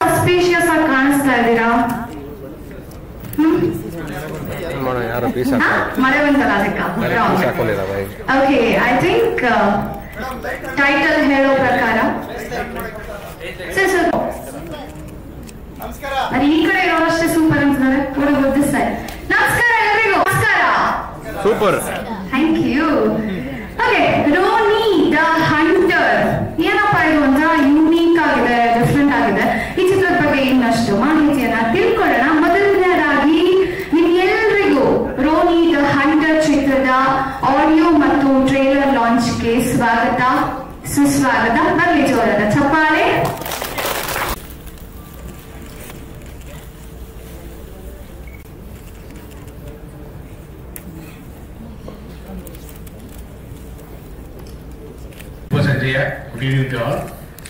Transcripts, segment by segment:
Spacious ಆಗಿ ಕಾಣಿಸ್ತಾ ಇದ್ದೀರಾ? ಮಳೆ ಬಂತಲ್ಲ ಅದಕ್ಕೆ. ಓಕೆ, ಐ ಥಿಂಕ್ ಟೈಟಲ್ ಹೇಳೋ ಪ್ರಕಾರ ಅದೇ ಈ ಕಡೆ ಇರೋರಷ್ಟೇ ಸೂಪರ್ ಅಂತಾರೆ. ನಮಸ್ಕಾರ ಎಲ್ಲರಿಗೂ. ನಮಸ್ಕಾರ. Super. Thank you. Okay, Roni the hunter ಏನಪ್ಪಾ ಇದು ಅಂತ ಯೂನಿಕ್ ಆಗಿದೆ, ಡಿಫ್ರೆಂಟ್ ಆಗಿದೆ. ಈ ಚಿತ್ರದ ಬಗ್ಗೆ ಇನ್ನಷ್ಟು ಮಾಹಿತಿಯನ್ನ ತಿಳ್ಕೊಳ್ಳೋಣ. ಮೊದಲನೇದಾಗಿ ನಿಮ್ಗೆಲ್ರಿಗೂ ರೋನಿ ದ ಹಂಟರ್ ಚಿತ್ರದ ಆಡಿಯೋ ಮತ್ತು ಟ್ರೇಲರ್ ಲಾಂಚ್ಗೆ ಸ್ವಾಗತ, ಸುಸ್ವಾಗತ. ಬರಲಿ ಜೋರಾದ ಚಪ್ಪಾಳೆ. Good evening to all.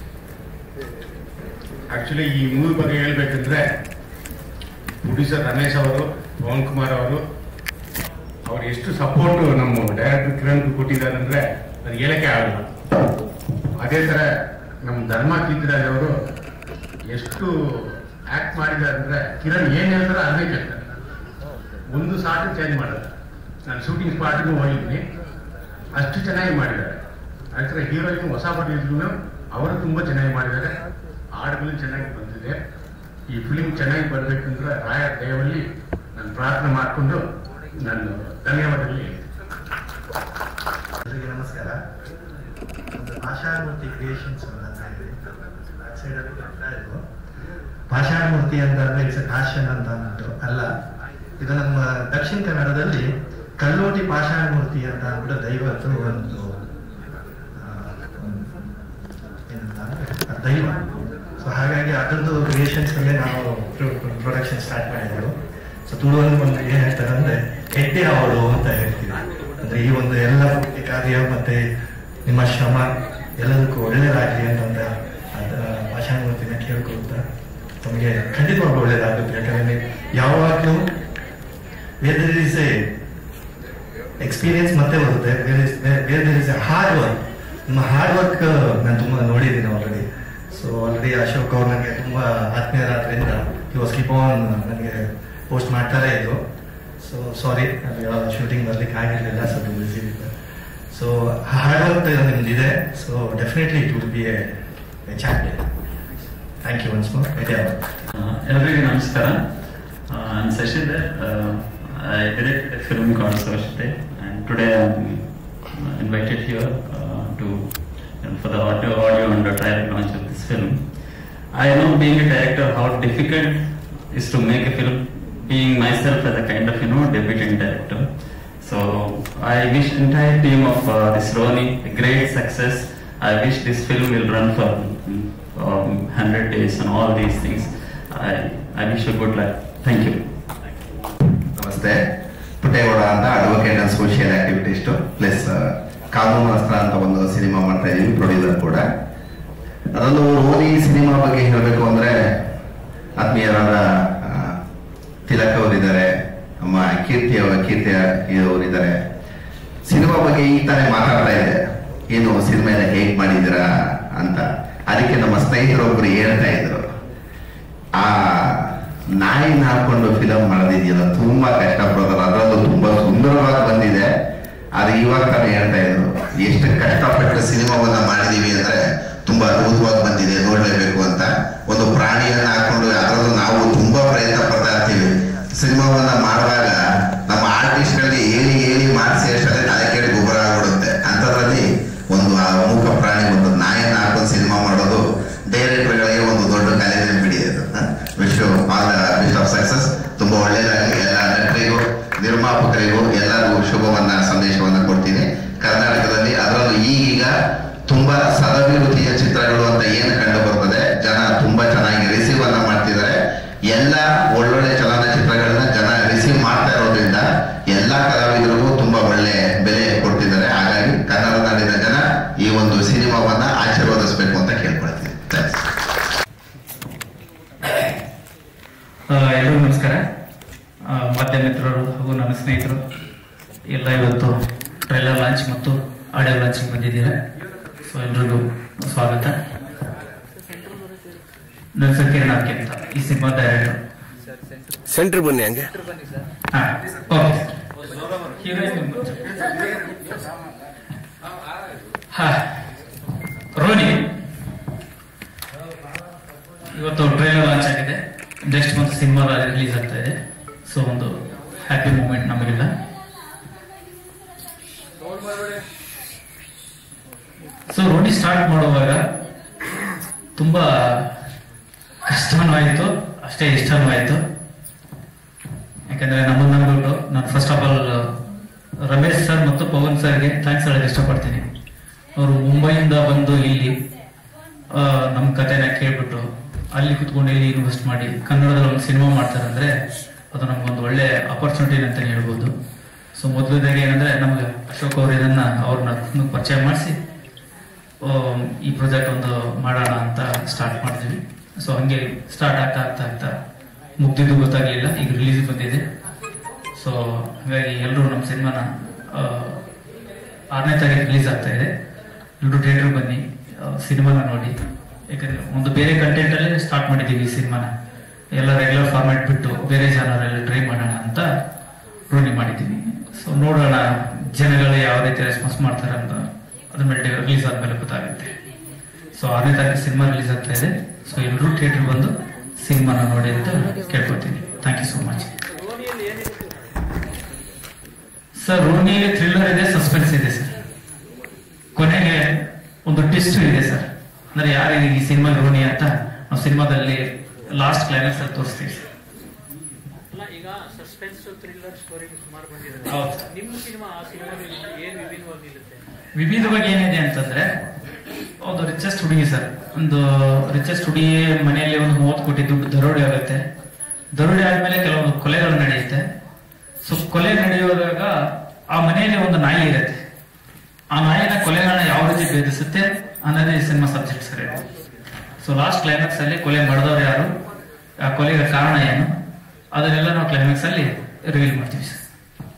Actually ಈ ಮೂವಿ ಬಗ್ಗೆ ಹೇಳ್ಬೇಕಂದ್ರೆ ಪ್ರೊಡ್ಯೂಸರ್ ರಮೇಶ್ ಅವರು, ಪವನ್ ಕುಮಾರ್ ಅವರು ಎಷ್ಟು ಸಪೋರ್ಟ್ ನಮ್ಮ ಡೈರೆಕ್ಟರ್ ಕಿರಣ್ ಕೊಟ್ಟಿದ್ದಾರೆ ಅಂದ್ರೆ ಅದು ಹೇಳಕ್ಕೆ ಆಗಲ್ಲ. ಅದೇ ತರ ನಮ್ಮ ಧರ್ಮ ಕೀರ್ತಿರಾಜ್ ಅವರು ಎಷ್ಟು ಆಕ್ಟ್ ಮಾಡಿದ್ದಾರೆ ಅಂದ್ರೆ ಕಿರಣ್ ಏನ್ ಹೇಳ್ತಾರೆ ಅದನ್ನೇ ಕೇಳ್ತಾರೆ, ಒಂದು ಸಾಟು ಚೇಂಜ್ ಮಾಡೋದು. ನಾನು ಶೂಟಿಂಗ್ ಸ್ಪಾಟ್ಗೂ ಹೋಗಿದ್ದೀನಿ, ಅಷ್ಟು ಚೆನ್ನಾಗಿ ಮಾಡಿದ್ದಾರೆ. ಆಕ್ಚುಲಿ ಹೀರೋಯಿನ್ ಹೊಸ ಬಟ್ಟಿದ್ರು ಅವರು ತುಂಬಾ ಚೆನ್ನಾಗಿ ಮಾಡಿದ್ದಾರೆ. ಹಾಡುಗಳು ಚೆನ್ನಾಗಿ ಬಂದಿದೆ. ಈ ಫಿಲಿಂ ಚೆನ್ನಾಗಿ ಬರ್ಬೇಕಂದ್ರೆ ರಾಯರ ದಯದಲ್ಲಿ ನಾನು ಪ್ರಾರ್ಥನೆ ಮಾಡಿಕೊಂಡು ನಾನು ಧನ್ಯವಾದದಲ್ಲಿ. ನಮಸ್ಕಾರ. ಪಾಷಾಣಮೂರ್ತಿ ಕ್ರಿಯೇಷನ್ಸ್ ಪಾಷಾಣಮೂರ್ತಿ ಅಂತಂದ್ರೆ ಇಟ್ಸ್ ಫ್ಯಾಷನ್ ಅಂತ ಅಂದ್ಬಿಟ್ಟು ಅಲ್ಲ, ಇದು ನಮ್ಮ ದಕ್ಷಿಣ ಕನ್ನಡದಲ್ಲಿ ಕಲ್ಲೋಟಿ ಪಾಷಾಣಮೂರ್ತಿ ಅಂತ ಅಂದ್ಬಿಟ್ಟು ದೈವತ್ತು ಒಂದು ದೈವ. ಸೊ ಹಾಗಾಗಿ ಅದರದ್ದು ಕ್ರಿಯೇಷನ್ಸ್ ಅಲ್ಲೇ ನಾವು ಪ್ರೊಡಕ್ಷನ್ ಸ್ಟಾರ್ಟ್ ಮಾಡಿದ್ರು. ಸೊ ತುಳುವಲ್ಲಿ ಒಂದು ಏನ್ ಹೇಳ್ತಾರೆ ಅಂದ್ರೆ ಹೆಡ್ಡೆ ಅವಳು ಅಂತ ಹೇಳ್ತೀವಿ. ಅಂದ್ರೆ ಈ ಒಂದು ಎಲ್ಲ ಪೂರ್ತಿ ಕಾರ್ಯ ಮತ್ತೆ ನಿಮ್ಮ ಶ್ರಮ ಎಲ್ಲದಕ್ಕೂ ಒಳ್ಳೇದಾಗ್ಲಿ ಅಂತಂದ ಪಾಷಾಣಮೂರ್ತಿನ ಕೇಳ್ಕೊಳ್ತಾ ನಮಗೆ ಖಂಡಿತವಾಗ್ಲೂ ಒಳ್ಳೇದಾಗುತ್ತೆ. ಯಾಕಂದ್ರೆ ಯಾವಾಗಲೂ ವೇರ್ ಇಸ್ ಎ ಎಕ್ಸ್ಪೀರಿಯನ್ಸ್ ಮತ್ತೆ ಬರುತ್ತೆ, where is a hard work. ನಿಮ್ಮ ಹಾರ್ಡ್ ವರ್ಕ್ ನಾನು ತುಂಬಾ ನೋಡಿದ್ದೀನಿ ಆಲ್ರೆಡಿ. ಸೊ ಆಲ್ರೆಡಿ ಅಶೋಕ್ ಅವ್ರು ನನಗೆ ತುಂಬಾ ಆತ್ಮೀಯರಾದ್ರಿಂದ ಹಿ ವಾಸ್ ಕೀಪ್ ಆನ್ ನನಗೆ ಪೋಸ್ಟ್ ಮಾಡ್ತಾರೆ ಇದ್ರು. ಸೊ ಸಾರಿ, ಶೂಟಿಂಗ್ ಬರ್ಲಿಕ್ಕೆ ಆಗಿರಲಿಲ್ಲ, ಸ್ವಲ್ಪ ಬಿಸಿ ಇದೆ. ಸೊ ಹಾರ್ಡ್ ವರ್ಕ್ ನಿಮ್ದಿದೆ. So definitely it will be a champion. Thank you once more. ಎಲ್ಲರಿಗೂ ನಮಸ್ಕಾರ. I'm Sashidhar. I directed a film called Swashite, and today I'm invited here for the audio and the trailer launch of this film. I know, being a director, how difficult it is to make a film, being myself as a kind of debutant director. So I wish entire team of this Roni a great success. I wish this film will run for 100 days and all these things. I wish you good luck. Thank you. ನಮಸ್ತೆ. ಪುಟ್ಟೇಗೌಡ ಅಂತ advocate and social activist plus ಕಾನೂನು ಅಸ್ತ್ರ ಅಂತ ಒಂದು cinema ಮಾಡ್ತಾ ಇದೀವಿ, producer ಕೂಡ. ಅದೊಂದು ರೋನಿ ಸಿನಿಮಾ ಬಗ್ಗೆ ಹೇಳಬೇಕು ಅಂದ್ರೆ ಆತ್ಮೀಯರಾದ ತಿಲಕ್ ಅವರಿದ್ದಾರೆ, ನಮ್ಮ ಕೀರ್ತಿ ಅವರಿದ್ದಾರೆ. ಸಿನಿಮಾ ಬಗ್ಗೆ ಈಗ ತಾನೇ ಮಾತಾಡ್ತಾ ಇದೆ, ಏನು ಸಿನಿಮಾ ಎಲ್ಲ ಹೇಗ್ ಮಾಡಿದ್ದೀರಾ ಅಂತ. ಅದಕ್ಕೆ ನಮ್ಮ ಸ್ನೇಹಿತರೊಬ್ಬರು ಹೇಳ್ತಾ ಇದ್ರು, ಆ ನಾಯಿನ ಹಾಕೊಂಡು ಫಿಲಮ್ ಮಾಡೋದಿದೆಯಲ್ಲ ತುಂಬಾ ಕಷ್ಟಪಡೋದಲ್ಲ, ಅದರಲ್ಲೂ ತುಂಬಾ ಸುಂದರವಾಗಿ ಬಂದಿದೆ. ಅದು ಇವಾಗ ತಾನೇ ಹೇಳ್ತಾ ಇದ್ರು, ಎಷ್ಟು ಕಷ್ಟಪಟ್ಟು ಸಿನಿಮಾವನ್ನ ಮಾಡಿದೀವಿ ಅಂದ್ರೆ ತುಂಬಾ ಅದ್ಭುತವಾಗಿ ಬಂದಿದೆ, ನೋಡ್ಲೇಬೇಕು ಅಂತ. ಒಂದು ಪ್ರಾಣಿಯನ್ನ ಹಾಕೊಂಡು ಅದರಲ್ಲೂ ನಾವು ತುಂಬಾ ಪ್ರಯತ್ನ ಪಡ್ತಾ ಇರ್ತೀವಿ. ಸಿನಿಮಾವನ್ನ ಮಾಡುವಾಗ ನಮ್ಮ ಆರ್ಟಿಸ್ಟ್ ಗಳಿಗೆ ಹೇಳಿ ಮಾಡಿಸಿ ಅಷ್ಟೇ ತಲೆ ಕೇಳಿ ಗೊಬ್ಬರ ಆಗ್ಬಿಡುತ್ತೆ. ಅಂತದ್ರಲ್ಲಿ ಒಂದು ಮೂಕ ಪ್ರಾಣಿ, ಒಂದು ನಾಯನ್ನ ಹಾಕೊಂಡು ಸಿನಿಮಾ ಮಾಡೋದು ಡೈರೆಕ್ಟರ್ ಗಳಿಗೆ ಒಂದು ದೊಡ್ಡ ಕಲೆ ಬಿಡಿ. ಅದು wish all the best of success. ತುಂಬಾ ಒಳ್ಳೇದಾಗಲಿ ಎಲ್ಲ ನಟರಿಗೂ ನಿರ್ಮಾಪಕರಿಗೂ ಎಲ್ಲರಿಗೂ ಶುಭವನ್ನ ಸಂದೇಶವನ್ನ ಕೊಡ್ತೀನಿ. ಕರ್ನಾಟಕದಲ್ಲಿ ಅದರಲ್ಲೂ ಈಗೀಗ ತುಂಬಾ ಸದಭಿವೃದ್ಧಿಯ ಚಿತ್ರಗಳು ಅಂತ ಏನು ಕಂಡು ಬರ್ತದೆ, ಜನ ತುಂಬಾ ಚೆನ್ನಾಗಿ ರಿಸೀವ್ ಅನ್ನ ಮಾಡ್ತಿದ್ದಾರೆ. ಎಲ್ಲ ಒಳ್ಳೊಳ್ಳೆ ಚಲನಚಿತ್ರಗಳನ್ನ ಜನ ರಿಸೀವ್ ಮಾಡ್ತಾ ಇರೋದ್ರಿಂದ ಎಲ್ಲಾ ಕಲಾವಿದರಿಗೂ ತುಂಬಾ ಒಳ್ಳೆ ಬೆಲೆ ಕೊಡ್ತಿದ್ದಾರೆ. ಹಾಗಾಗಿ ಕನ್ನಡ ನಾಡಿನ ಜನ ಈ ಒಂದು ಸಿನಿಮಾವನ್ನ ಆಶೀರ್ವದಿಸಬೇಕು ಅಂತ ಕೇಳ್ಕೊಳ್ತೀನಿ. ಎಲ್ಲರಿಗೂ ನಮಸ್ಕಾರ. ಮಾಧ್ಯಮ ಮಿತ್ರರು ಹಾಗೂ ನನ್ನ ಸ್ನೇಹಿತರು ಎಲ್ಲ ಇವತ್ತು ಟ್ರೈಲರ್ ಲಾಂಚ್ ಮತ್ತು ಆಡಿಯೋ ಲಾಂಚಿಂಗ್ ಬಂದಿದ್ದೀರಾ. ಸೊ ಎಲ್ರಿಗೂ ಸ್ವಾಗತ. ನನ್ನ ಹೆಸರು ಕಿರಣ್ ಆರ್ಕೆ ಅಂತ, ಈ ಸಿನಿಮಾ ಡೈರೆಕ್ಟರ್. ಸೆಂಟ್ರ್ ಬನ್ನಿ ಹಂಗೆ. ರೋನಿ ಇವತ್ತು ಟ್ರೈಲರ್ ಲಾಂಚ್ ಆಗಿದೆ. ನೆಕ್ಸ್ಟ್ ಮಂತ್ ಸಿನಿಮಾ ರಿಲೀಸ್ ಆಗ್ತಾ ಇದೆ. ಸೊ ಒಂದು ಹ್ಯಾಪಿ ಮೂಮೆಂಟ್ ನಮಗೆಲ್ಲ. ಸೊ ರೋನಿ ಸ್ಟಾರ್ಟ್ ಮಾಡುವಾಗ ತುಂಬಾ ಕಷ್ಟನೂ ಆಯಿತು, ಅಷ್ಟೇ ಇಷ್ಟನೂ ಆಯಿತು. ಯಾಕಂದ್ರೆ ನಮ್ಮನ್ನಂದ್ಬಿಟ್ಟು ನಾನು first of all Ramesh sir ಮತ್ತು ಪವನ್ ಸರ್ಗೆ ಥ್ಯಾಂಕ್ಸ್ ಹೇಳಕ್ಕೆ ಇಷ್ಟಪಡ್ತೀನಿ. ಅವರು ಮುಂಬೈಯಿಂದ ಬಂದು ಇಲ್ಲಿ ನಮ್ಮ ಕಥೆನ ಕೇಳ್ಬಿಟ್ಟು ಅಲ್ಲಿ ಕುತ್ಕೊಂಡು ಇಲ್ಲಿ ಇನ್ವೆಸ್ಟ್ ಮಾಡಿ ಕನ್ನಡದಲ್ಲಿ ಒಂದು ಸಿನಿಮಾ ಮಾಡ್ತಾರೆ ಅಂದ್ರೆ ಅದು ನಮ್ಗೊಂದು ಒಳ್ಳೆ ಅಪರ್ಚುನಿಟಿ ಅಂತಾನೆ ಹೇಳ್ಬೋದು. ಸೊ ಮೊದಲದಾಗಿ ಏನಂದ್ರೆ ನಮ್ಗೆ ಅಶೋಕ್ ಅವರು ಅವ್ರನ್ನ ಪರಿಚಯ ಮಾಡಿಸಿ ಈ ಪ್ರಾಜೆಕ್ಟ್ ಒಂದು ಮಾಡೋಣ ಅಂತ ಸ್ಟಾರ್ಟ್ ಮಾಡಿದ್ವಿ. ಸೊ ಹಂಗೆ ಸ್ಟಾರ್ಟ್ ಆಗ್ತಾ ಆಗ್ತಾ ಆಗ್ತಾ ಮುಗ್ದಿದ್ದು ಗೊತ್ತಾಗ್ಲಿಲ್ಲ, ಈಗ ರಿಲೀಸ್ ಬಂದಿದೆ. ಸೊ ಹಾಗಾಗಿ ಎಲ್ಲರೂ ನಮ್ಮ ಸಿನಿಮಾನ 6ನೇ ತಾರೀಕು ರಿಲೀಸ್ ಆಗ್ತಾ ಇದೆ. ಎಲ್ಲರೂ ಥಿಯೇಟರ್ ಬನ್ನಿ, ಸಿನಿಮಾನ ನೋಡಿ. ಯಾಕಂದ್ರೆ ಒಂದು ಬೇರೆ ಕಂಟೆಂಟ್ ಅಲ್ಲಿ ಸ್ಟಾರ್ಟ್ ಮಾಡಿದ್ದೀವಿ ಈ ಸಿನಿಮಾನ. ಎಲ್ಲ ರೆಗ್ಯುಲರ್ ಫಾರ್ಮ್ಯಾಟ್ ಬಿಟ್ಟು ಬೇರೆ ಜನರ್ ಎಲ್ಲ ಟ್ರೈ ಮಾಡೋಣ ಅಂತ ರೋನಿ ಮಾಡಿದ್ದೀವಿ. ಸೊ ನೋಡೋಣ ಜನಗಳು ಯಾವ ರೀತಿ ರೆಸ್ಪಾನ್ಸ್ ಮಾಡ್ತಾರೆ ಅಂತ, ಅದ್ರ ಮೇಲೆ ರಿಲೀಸ್ ಆದ್ಮೇಲೆ ಗೊತ್ತಾಗುತ್ತೆ. ಸೊ 6ನೇ ತಾರೀಕು ಸಿನಿಮಾ ರಿಲೀಸ್ ಆಗ್ತಾ ಇದೆ. ಸೊ ಎಲ್ಲರೂ ಥಿಯೇಟರ್ ಬಂದು ಸಿನಿಮಾನ ನೋಡಿ ಅಂತ ಕೇಳ್ಕೊತೀನಿ. Thank you so much. Sir ರೋನಿಯಲ್ಲಿ ಥ್ರಿಲ್ಲರ್ ಇದೆ, ಸಸ್ಪೆನ್ಸ್ ಇದೆ ಸರ್. ಕೊನೆಗೆ ಒಂದು ಟ್ವಿಸ್ಟ್ ಇದೆ ಸರ್. ಅಂದ್ರೆ ಯಾರಿಗೆ ಈ ಸಿನಿಮಾ ರೋನಿ ಅಂತ ನಾವು ಸಿನಿಮಾದಲ್ಲಿ ಲಾಸ್ಟ್ ಕ್ಲೈಮ್ಯಾಕ್ಸ್ ಅಲ್ಲಿ ತೋರಿಸ್ತೀವಿ ಸರ್. ಈಗ ಸಸ್ಪೆನ್ಸ್ ಥ್ರಿಲ್ಲರ್ ಸ್ಟೋರಿ ಸುಮಾರು ಬಂದಿದೆ. ನಿಮ್ಮ ಸಿನಿಮಾ ಆ ಸಿನಿಮಾದಲ್ಲಿ ಏನು ವಿಭಿನ್ನವಾಗಿರುತ್ತೆ? ವಿವಿಧವಾಗಿ ಏನಿದೆ ಅಂತಂದ್ರೆ ಒಂದು ರಿಚೆಸ್ಟ್ ಹುಡುಗಿ ಸರ್. ಒಂದು ರಿಚೆಸ್ಟ್ ಹುಡುಗಿ ಮನೆಯಲ್ಲಿ ಒಂದು 30 ಕೋಟಿ ದುಡ್ಡು ದರೋಡೆ ಆಗುತ್ತೆ. ದರೋಡೆ ಆದ್ಮೇಲೆ ಕೆಲವೊಂದು ಕೊಲೆಗಳು ನಡೆಯುತ್ತೆ. ಸೊ ಕೊಲೆ ನಡೆಯುವಾಗ ಆ ಮನೆಯಲ್ಲಿ ಒಂದು ನಾಯಿ ಇರುತ್ತೆ. ಆ ನಾಯಿನ ಕೊಲೆಗಳನ್ನ ಯಾವ ರೀತಿ ಭೇದಿಸುತ್ತೆ ಅನ್ನೋದೇ ಈ cinema subject sir. So last climax ಅಲ್ಲಿ ಕೊಲೆ ಮಾಡಿದವರು ಯಾರು, ಆ ಕೊಲೆಗೆ ಕಾರಣ ಏನು, ಅದನ್ನೆಲ್ಲ ನಾವು ಕ್ಲೈಮ್ಯಾಕ್ಸ್ ಅಲ್ಲಿ ರಿವೀಲ್ ಮಾಡ್ತೀವಿ ಸರ್.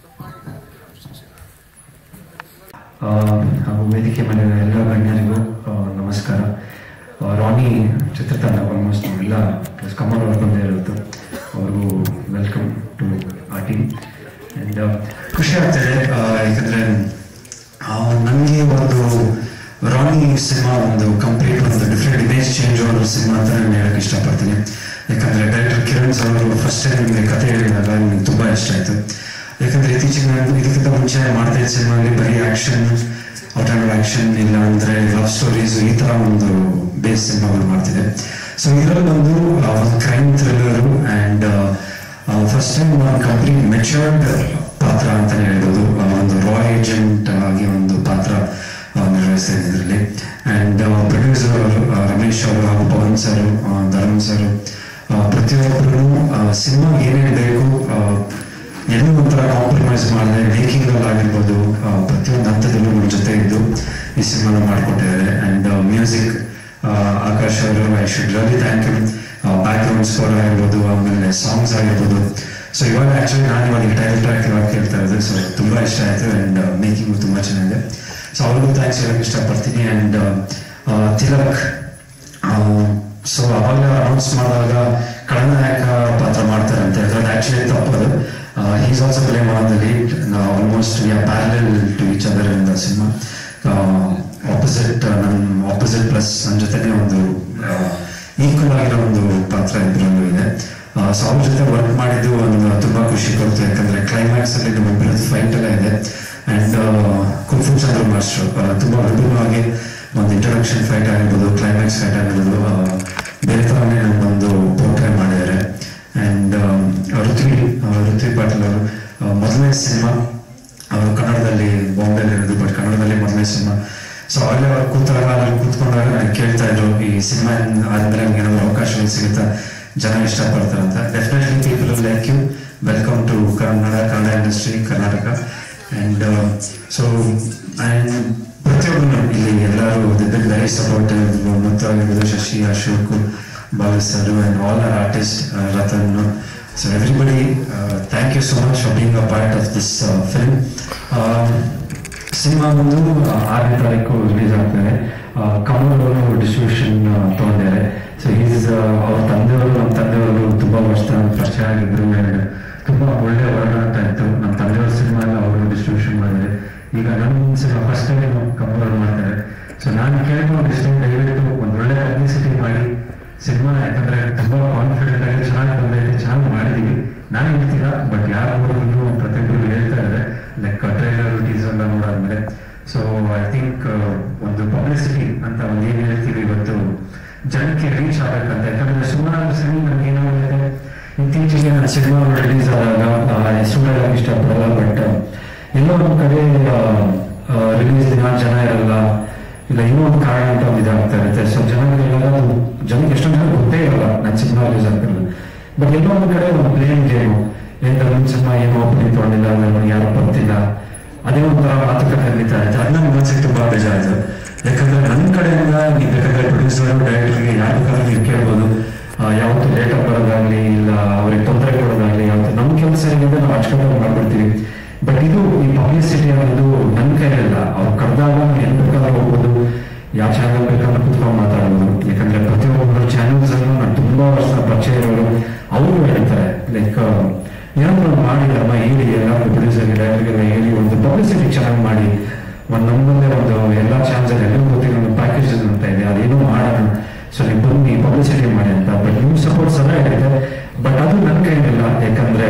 ಹಾಗೂ ವೇದಿಕೆ ಮನೆಯ ಎಲ್ಲ ಗಣ್ಯರಿಗೂ ನಮಸ್ಕಾರ. ರಾನಿ ಚಿತ್ರತಂಡ ಆಲ್ಮೋಸ್ಟ್ ನಾವೆಲ್ಲ ಪ್ಲಸ್ ಕಮಲ್ ಅವ್ರು ಬಂದೇ ಇರುತ್ತೆ. ಅವ್ರಿಗೂ ವೆಲ್ಕಮ್ ಟು ಆ ಟೀಮ್. ಆ್ಯಂಡ್ ಖುಷಿ ಆಗ್ತದೆ ಯಾಕಂದರೆ ನನಗೆ ಒಂದು ರಾನಿ ಸಿನಿಮಾ ಒಂದು ಕಂಪ್ಲೀಟ್ ಒಂದು ಡಿಫ್ರೆಂಟ್ ಇಮೇಜ್ ಚೇಂಜ್ ಅವರ ಸಿನಿಮಾ ಅಂತ ನಾನು ಹೇಳಕ್ಕೆ ಇಷ್ಟಪಡ್ತೀನಿ. ಯಾಕಂದರೆ ಡೈರೆಕ್ಟರ್ ಕಿರಣ್ ಅವರು ಫಸ್ಟ್ ಟೈಮ್ ನಿಮಗೆ ಕಥೆ ಹೇಳಿದಾಗ ನನಗೆ ತುಂಬ ಇಷ್ಟ ಆಯಿತು. ಯಾಕಂದರೆ ಇತ್ತೀಚೆಗೆ ನಾನು ಇದಕ್ಕಿಂತ ಮುಂಚೆ ಮಾಡ್ತಾ ಇದ್ದ ಸಿನಿಮಾಲಿ ಬರೀ ಆ್ಯಕ್ಷನ್, ಔಟ್ಆ್ಯಂಡ್ ಆ್ಯಕ್ಷನ್, ಇಲ್ಲ ಅಂದರೆ ಲವ್ ಸ್ಟೋರೀಸ್, ಈ ಥರ ಒಂದು ಬೇಸ್ ಸಿನಿಮಾಗಳು ಮಾಡ್ತಿದೆ. ಸೊ ಇದರಲ್ಲಿ ಒಂದು crime thriller and first time ಒಂದು ಕಂಪ್ಲೀಟ್ ಮೆಚ್ಯೂರ್ಡ್ ಪಾತ್ರ ಅಂತಲೇ ಹೇಳ್ಬೋದು. ಒಂದು ರಾ ಏಜೆಂಟ್ ಆಗಿ ಒಂದು ಪಾತ್ರ ನಿರ್ವಹಿಸ್ತಾ ಇದ್ದ ಇದರಲ್ಲಿ. ಆ್ಯಂಡ್ ಪ್ರೊಡ್ಯೂಸರ್ ಅವರು ರಮೇಶ್ ಅವರು ಹಾಗೂ ಪವನ್ ಸರ್, ಧರ್ಮ್ ಸರ್, ಪ್ರತಿಯೊಬ್ಬರು ಸಿನಿಮಾ ಏನೇನು ಬೇಕು ಎಲ್ಲೂ ಒಂಥರ ಕಾಂಪ್ರಮೈಸ್ ಮಾಡಿದೆ. ಮೇಕಿಂಗಲ್ಲಿ ಆಗಿರ್ಬೋದು ಪ್ರತಿಯೊಂದು ಹಂತದಲ್ಲೂ ನಮ್ಮ ಜೊತೆ ಇದ್ದು ಈ ಸಿನಿಮಾನ ಮಾಡಿಕೊಟ್ಟಿದ್ದಾರೆ. ಆ್ಯಂಡ್ ಮ್ಯೂಸಿಕ್ ಆಕಾಶ್ ಅವರು, I should really thank you. Background score ಆಗಿರ್ಬೋದು, ಆಮೇಲೆ ಸಾಂಗ್ಸ್ ಆಗಿರ್ಬೋದು. ಸೊ ಇವಾಗ ಆ್ಯಕ್ಚುಲಿ ನಾನು ಇವಾಗ ಟೈಟಲ್ ಟ್ರ್ಯಾಕ್ ಇವಾಗ ಕೇಳ್ತಾ ಇರೋದು. ಸೊ ತುಂಬ ಇಷ್ಟ ಆಯಿತು. ಆ್ಯಂಡ್ ಮೇಕಿಂಗು ತುಂಬ ಚೆನ್ನಾಗಿದೆ. ಸೊ ಅವ್ರಿಗೂ ಥ್ಯಾಂಕ್ಸ್ ಹೇಳಕ್ಕೆ ಇಷ್ಟಪಡ್ತೀನಿ. ಆ್ಯಂಡ್ ತಿಲಕ್, ಸೊ ಅವಾಗ ಅನೌನ್ಸ್ ಮಾಡಿದಾಗ ಖಳನಾಯಕ ಪಾತ್ರ ಮಾಡ್ತಾರಂತೆ. ಅದ್ರಲ್ಲಿ ಆ್ಯಕ್ಚುಲಿ ತಪ್ಪದು. He's also playing one of the lead. Almost we are parallel to each other in the cinema. Opposite plus ನನ್ನ ಜೊತೆನೇ ಒಂದು ಈಕ್ವಲ್ ಆಗಿರೋ ಒಂದು ಪಾತ್ರ ಇಬ್ಬರಲ್ಲೂ ಇದೆ. ಸೊ ಅವ್ರ ಜೊತೆ ವರ್ಕ್ ಮಾಡಿದ್ದು ಒಂದು ತುಂಬ ಖುಷಿ ಕೊಡ್ತು. ಯಾಕಂದರೆ ಕ್ಲೈಮ್ಯಾಕ್ಸ್ ಅಲ್ಲಿ ನಮ್ಮಿಬ್ಬರದ್ದು ಫೈಟ್ ಎಲ್ಲ ಇದೆ. ಆ್ಯಂಡ್ ಕುಂಫು ಚಂದ್ರ ಮಾಸ್ಟರ್ ತುಂಬ ವಿಭಿನ್ನವಾಗಿ ಒಂದು ಇಂಟ್ರೊಡಕ್ಷನ್ ಫೈಟ್ ಆಗಿರ್ಬೋದು, ಕ್ಲೈಮ್ಯಾಕ್ಸ್ ಫೈಟ್ ಆಗಿರ್ಬೋದು, ಬೇರೆ ಥರನೇ ನಮ್ಮೊಂದು ಪೋರ್ಟ್ರೇ ಮಾಡಿದ್ದಾರೆ. ಆ್ಯಂಡ್ ಋತ್ವಿ ಪಾಟೀಲ್ ಅವರು ಮೊದಲನೇ ಸಿನಿಮಾ ಅವರು ಕನ್ನಡದಲ್ಲಿ ಬಾಂಬೆಲಿ ಇರೋದು, ಬಟ್ ಕನ್ನಡದಲ್ಲಿ ಮೊದಲನೇ ಸಿನಿಮಾ. ಸೊ ಅಲ್ಲೇ ಅವ್ರು ಕೂತ್ಕೊಂಡಾಗ ನನಗೆ ಕೇಳ್ತಾ ಇದ್ರು, ಈ ಸಿನಿಮಾ ಆದ್ಮೇಲೆ ನಮ್ಗೆ ಏನಾದ್ರು ಅವಕಾಶಗಳು ಸಿಗುತ್ತಾ, ಜನ ಇಷ್ಟಪಡ್ತಾರಂತ. Definitely people like you, welcome to Kannada industry Karnataka. And so ಪ್ರತಿಯೊಬ್ಬರು ಇಲ್ಲಿ ಎಲ್ಲರೂ ವೆರಿ ಸಪೋರ್ಟಿವ್. ಮುತ್ತಾಗಿರ್ಬೋದು, Shashi, Ashok, Balu sir, and all are artist, Ratan. So everybody, thank you so much for being a part of this film. Cinema ಬಂದು 6ನೇ ತಾರೀಕು ರಿಲೀಸ್ ಆಗ್ತದೆ. ಕಮಲ್ ಅವರು distribution ತೊಗೊಂಡಿದ್ದಾರೆ. So is ಅವ್ರ ತಂದೆಯವರು ನಮ್ಮ ತಂದೆಯವರು ತುಂಬಾ ವರ್ಷ ಪರಿಚಯ ಆಗಿದ್ರು ಆ್ಯಂಡ್ ತುಂಬಾ ಒಳ್ಳೆ ವರ್ಣ ಅಂತ ಇತ್ತು. ನಮ್ಮ ತಂದೆಯವ್ರ ಸಿನಿಮಾ ಎಲ್ಲ ಅವರು ಡಿಸ್ಟ್ರಿಬ್ಯೂಷನ್ ಮಾಡಿದ್ದಾರೆ. ಈಗ ನನ್ನ ಸಿನಿಮಾ ಫಸ್ಟ್ ಟೈಮ್ ಕಂಪೋಸ್ ಮಾಡ್ತಾರೆ. ಸೊ ನಾನು ಕೇಳ್ಕೊಂಡು ಇಷ್ಟು ದಯವಿಟ್ಟು ಒಂದು ಒಳ್ಳೆ ಪಬ್ಲಿಸಿಟಿ ಮಾಡಿ ಸಿನಿಮಾ, ಯಾಕಂದ್ರೆ ತುಂಬಾ ಕಾನ್ಫಿಡೆಂಟ್ ಆಗಿ ಚೆನ್ನಾಗಿ ಬಂದೈತೆ, ಚೆನ್ನಾಗಿ ಮಾಡಿದೀವಿ. ನಾನು ಹೇಳ್ತೀರಾ, ಬಟ್ ಯಾರು ನೋಡಿದ್ರು ಪ್ರತಿಯೊಬ್ಬರು ಹೇಳ್ತಾ ಇದ್ದಾರೆ ಲೈಕ್ ಟ್ರೈಲರ್ ಟೀಸರ್ ಎಲ್ಲ ನೋಡಾದ್ಮೇಲೆ. ಸೊ ಐ ಥಿಂಕ್ ಒಂದು ಪಬ್ಲಿಸಿಟಿ ಅಂತ ಒಂದು ಏನ್ ಹೇಳ್ತೀವಿ ಇವತ್ತು ಜನಕ್ಕೆ ರೀಚ್ ಆಗಬೇಕಂತ. ಯಾಕಂದ್ರೆ ಸುಮಾರು ಸಿನಿಮಾ ನನಗೆ ಏನಾಗುತ್ತೆ, ಇತ್ತೀಚೆಗೆ ನನ್ನ ಸಿನಿಮಾ ರಿಲೀಸ್ ಆದಾಗ ಸುಮ್ಮನೆ ಇಷ್ಟಪಡಲ್ಲ, ಬಟ್ ಎಲ್ಲೋ ಒಂದು ಕಡೆ ರಿಲೀಸ್ ದಿನ ಜನ ಇರಲ್ಲ, ಇಲ್ಲ ಇನ್ನೂ ಒಂದು ಕಾರಣ ಅಂತ ಒಂದು ಇದಾಗ್ತಾ ಇರುತ್ತೆ. ಸೊ ಜನಕ್ಕೆ ಎಷ್ಟೊಂದು ಜನ ಗೊತ್ತೇ ಇರಲ್ಲ ನನ್ನ ಸಿನಿಮಾ ರಿಲೀಸ್ ಆಗ್ತಿರಲ್ಲ. ಬಟ್ ಎಲ್ಲೋ ಒಂದು ಕಡೆ ಒಂದು ಪ್ಲೇನ್ ಗೇಮ್, ಏನ್ ನನ್ನ ಸಿನಿಮಾ ಏನೋ ಓಪನಿಂಗ್ ತೊಗೊಂಡಿಲ್ಲ, ನನಗೆ ಯಾರು ಬರ್ತಿಲ್ಲ, ಅದೇ ಒಂಥರ ಮಾತುಕತೆ ನಡೀತಾ ಇರುತ್ತೆ. ಅದು ನನ್ನ ಮನಸ್ಸಿಗೆ ತುಂಬಾ ಬೇಜಾರಾಯ್ತು. ಯಾಕಂದ್ರೆ ನನ್ನ ಕಡೆಯಿಂದ ನೀವು ಬೇಕಾದ್ರೆ ಪ್ರೊಡ್ಯೂಸರ್ ಡೈರೆಕ್ಟರ್ಗೆ ಯಾರು ಬೇಕಾದ್ರೆ ನೀವು ಕೇಳ್ಬೋದು, ಯಾವತ್ತು ಲೇಟ್ ಆಗಿ ಬರೋದಾಗ್ಲಿ ಇಲ್ಲ ಅವ್ರಿಗೆ ತೊಂದರೆ ಕೊಡೋದಾಗ್ಲಿ, ಯಾವತ್ತು ನಮ್ಮ ಕೆಲಸ ಏನಿದೆ ನಾವು ಅಚ್ಚುಕಟ್ಟಾಗಿ ಮಾಡ್ಬಿಡ್ತೀವಿ. ಬಟ್ ಇದು ಈ ಪಬ್ಲಿಸಿಟಿ ಅನ್ನೋದು ನನ್ನ ಕೈಲಿಲ್ಲ. ಅವ್ರು ಕರೆದಾಗ ಏನ್ ಬೇಕಾದ್ರೆ ಹೋಗ್ಬೋದು, ಯಾವ ಚಾನಲ್ ಬೇಕಾದ್ರೆ ಕುತ್ಕೊಂಡು ಮಾತಾಡ್ಬೋದು. ಯಾಕಂದ್ರೆ ಪ್ರತಿಯೊಬ್ಬರು ಚಾನಲ್ಸ್ ಅನ್ನು ನಾನು ತುಂಬಾ ವರ್ಷ ಪರಿಚಯ ಇರೋರು ಅವರು ಹೇಳ್ತಾರೆ ಲೈಕ್ ಏನಾದ್ರು ಮಾಡಿದಮ್ಮ ಹೇಳಿ, ಎಲ್ಲ ಪ್ರೊಡ್ಯೂಸರ್ಗೆ ಡೈರೆಕ್ಟರ್ಗೆ ಹೇಳಿ ಒಂದು ಪಬ್ಲಿಸಿಟಿ ಚೆನ್ನಾಗಿ ಮಾಡಿ, ಒಂದು ನಮ್ಮಲ್ಲೇ ಒಂದು ಎಲ್ಲ ಚಾನ್ಸ್ ಎಲ್ಲರೂ ಗೊತ್ತಿರೋ ಒಂದು ಪ್ಯಾಕೇಜ್ ಅಂತ ಇದೆ, ಅದೇನೋ ಮಾಡೋಣ, ಸೊ ನೀವು ಬನ್ನಿ ಪಬ್ಲಿಸಿಟಿ ಮಾಡಿ ಅಂತ. ಬಟ್ ನೀವು ಸಪೋರ್ಟ್ಸ್ ಎಲ್ಲ ಇದೆ, ಬಟ್ ಅದು ನನ್ನ ಕೈಲಿಲ್ಲ. ಯಾಕಂದ್ರೆ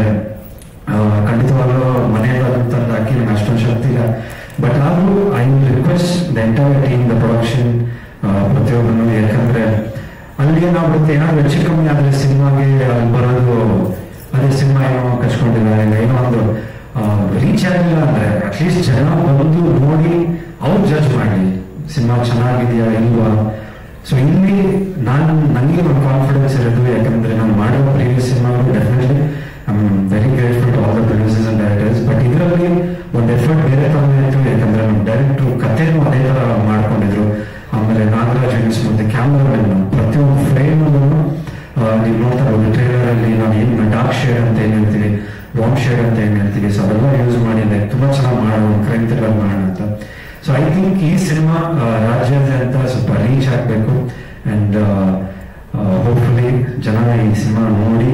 ಖಂಡಿತವಾಗ್ಲೂ ಮನೆಯಲ್ಲ ತಂದು ಹಾಕಿ ನಂಗೆ ಅಷ್ಟೊಂದು ಶಕ್ತಿ ಇಲ್ಲ. ಬಟ್ ಆದ್ರೂ I will request the entire team, the production, ಪ್ರತಿಯೊಬ್ಬರು. ಯಾಕಂದ್ರೆ ಅಲ್ಲಿ ಏನಾಗ್ಬಿಡುತ್ತೆ, ಏನಾದ್ರು ಹೆಚ್ಚು ಕಮ್ಮಿ ಆದ್ರೆ ಸಿನಿಮಾಗೆ ಅಲ್ಲಿ ಬರೋದು, ಅದೇ ಸಿನಿಮಾ ಏನೋ ಕಚ್ಕೊಂಡಿಲ್ಲ, ಏನೋ ಒಂದು ರೀಚ್ ಆಗಿಲ್ಲ ಅಂದ್ರೆ ಅಟ್ಲೀಸ್ಟ್ ಜನ ಬಂದು ನೋಡಿ ಅವ್ರು ಜಡ್ಜ್ ಮಾಡಿ ಸಿನಿಮಾ ಚೆನ್ನಾಗಿದೆಯಾ ಇಲ್ವಾ. ಸೊ ಇಲ್ಲಿ ನನಗೆ ಒಂದು ಕಾನ್ಫಿಡೆನ್ಸ್ ಇರೋದು, ಯಾಕಂದ್ರೆ ನಾನು ಮಾಡೋ ಪ್ರೀವಿಯಸ್ ಸಿನಿಮಾಗಳು definitely I am very grateful to all the producers and directors. But ಇದರಲ್ಲಿ ಒಂದು ಎಫರ್ಟ್ ಬೇರೆ ತರ ಇತ್ತು. ಯಾಕಂದ್ರೆ ನಮ್ಮ ಡೈರೆಕ್ಟರ್ ಕಥೆನೂ ಅದೇ ತರ ಮಾಡ್ಕೊಂಡಿದ್ರು. ಆಮೇಲೆ ನಾಗರಾಜ್ ಯೂಸ್ ಮತ್ತೆ ಕ್ಯಾಮ್ರಾಮನ್ ಪ್ರತಿಯೊಂದು ಫ್ರೇಮ್ ನೀವು ನೋಡ್ತಾ ಇರೋದು ಟ್ರೇಲರ್ ಅಲ್ಲಿ ನಾವು ಏನು ಡಾರ್ಕ್ ಶೇಡ್ ಅಂತ ಏನ್ ಹೇಳ್ತೀವಿ, ವಾಮ್ ಶೇಡ್ ಅಂತ ಏನ್ ಹೇಳ್ತೀವಿ, ಸೊ ಅದೆಲ್ಲ ಯೂಸ್ ಮಾಡಿ ತುಂಬಾ ಚೆನ್ನಾಗಿ ಮಾಡೋಣ, ಕ್ರೈಮ್ ಥ್ರಿಲ್ಲರ್ ಮಾಡೋಣ ಅಂತ. ಸೊ ಐ ಥಿಂಕ್ ಈ ಸಿನಿಮಾ ರಾಜ್ಯಾದ್ಯಂತ ಸ್ವಲ್ಪ ರೀಚ್ ಆಗಬೇಕು ಅಂಡ್ ಹೋಪ್ಫುಲಿ ಜನ ಈ ಸಿನಿಮಾ ನೋಡಿ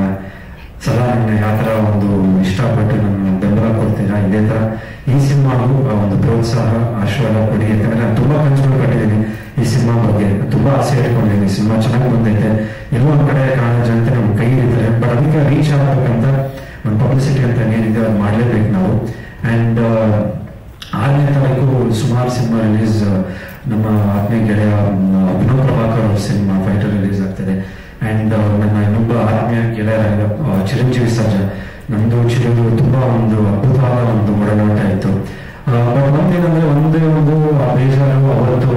ಸದಾ ನನ್ನ ಯಾವ ತರ ಒಂದು ಇಷ್ಟಪಟ್ಟು ನನ್ನ ಬೆಂಬಲ ಕೊಡ್ತೀರಾ, ಇದೇ ತರ ಈ ಸಿನಿಮಾಗೂ ಒಂದು ಪ್ರೋತ್ಸಾಹ ಆಶೀರ್ವಾದ ಕೊಡಿ. ಯಾಕಂದ್ರೆ ನಾನು ತುಂಬಾ ಕನಸುಗಳು ಕಟ್ಟಿದ್ದೀನಿ ಈ ಸಿನಿಮಾ ಬಗ್ಗೆ, ತುಂಬಾ ಆಸೆ ಇಟ್ಕೊಂಡಿದ್ದೀನಿ. ಸಿನಿಮಾ ಚೆನ್ನಾಗಿ ಬಂದೈತೆ, ಎಲ್ಲೋ ಒಂದ್ ಕಡೆ ಕಾಣೋ ಜನತೆ ನಮ್ಗೆ ಕೈ ಇರ್ತಾರೆ, ಬಟ್ ಅದಕ್ಕೆ ರೀಚ್ ಆಗ್ಬೇಕಂತ ಒಂದು ಪಬ್ಲಿಸಿಟಿ ಅಂತ ಏನಿದೆ ಅದು ಮಾಡಲೇಬೇಕು ನಾವು. ಅಂಡ್ 6ನೇ ತಾರೀಕು ಸುಮಾರು ಸಿನಿಮಾ ರಿಲೀಸ್, ನಮ್ಮ ಆತ್ಮೀಯ ಗೆಳೆಯ ವಿನೋದ್ ಪ್ರಭಾಕರ್ ಅವ್ರ ಸಿನಿಮಾ ಫೈಟರ್ ರಿಲೀಸ್ ಆಗ್ತದೆ. ಅಂಡ್ ನನ್ನ ಇನ್ನೊಬ್ಬ ಆತ್ಮೀಯ ಗೆಳೆಯ ಚಿರಂಜೀವಿ ಸರ್ಜಾ, ನಮ್ದು ಚಿರಂಜು ತುಂಬಾ ಒಂದು ಅದ್ಭುತವಾದ ಒಂದು ಒಡನಾಟ ಇತ್ತು. ಬಟ್ ಒಂದೇನಂದ್ರೆ ಒಂದೇ ಒಂದು ಬೇಜಾರು, ಅವತ್ತು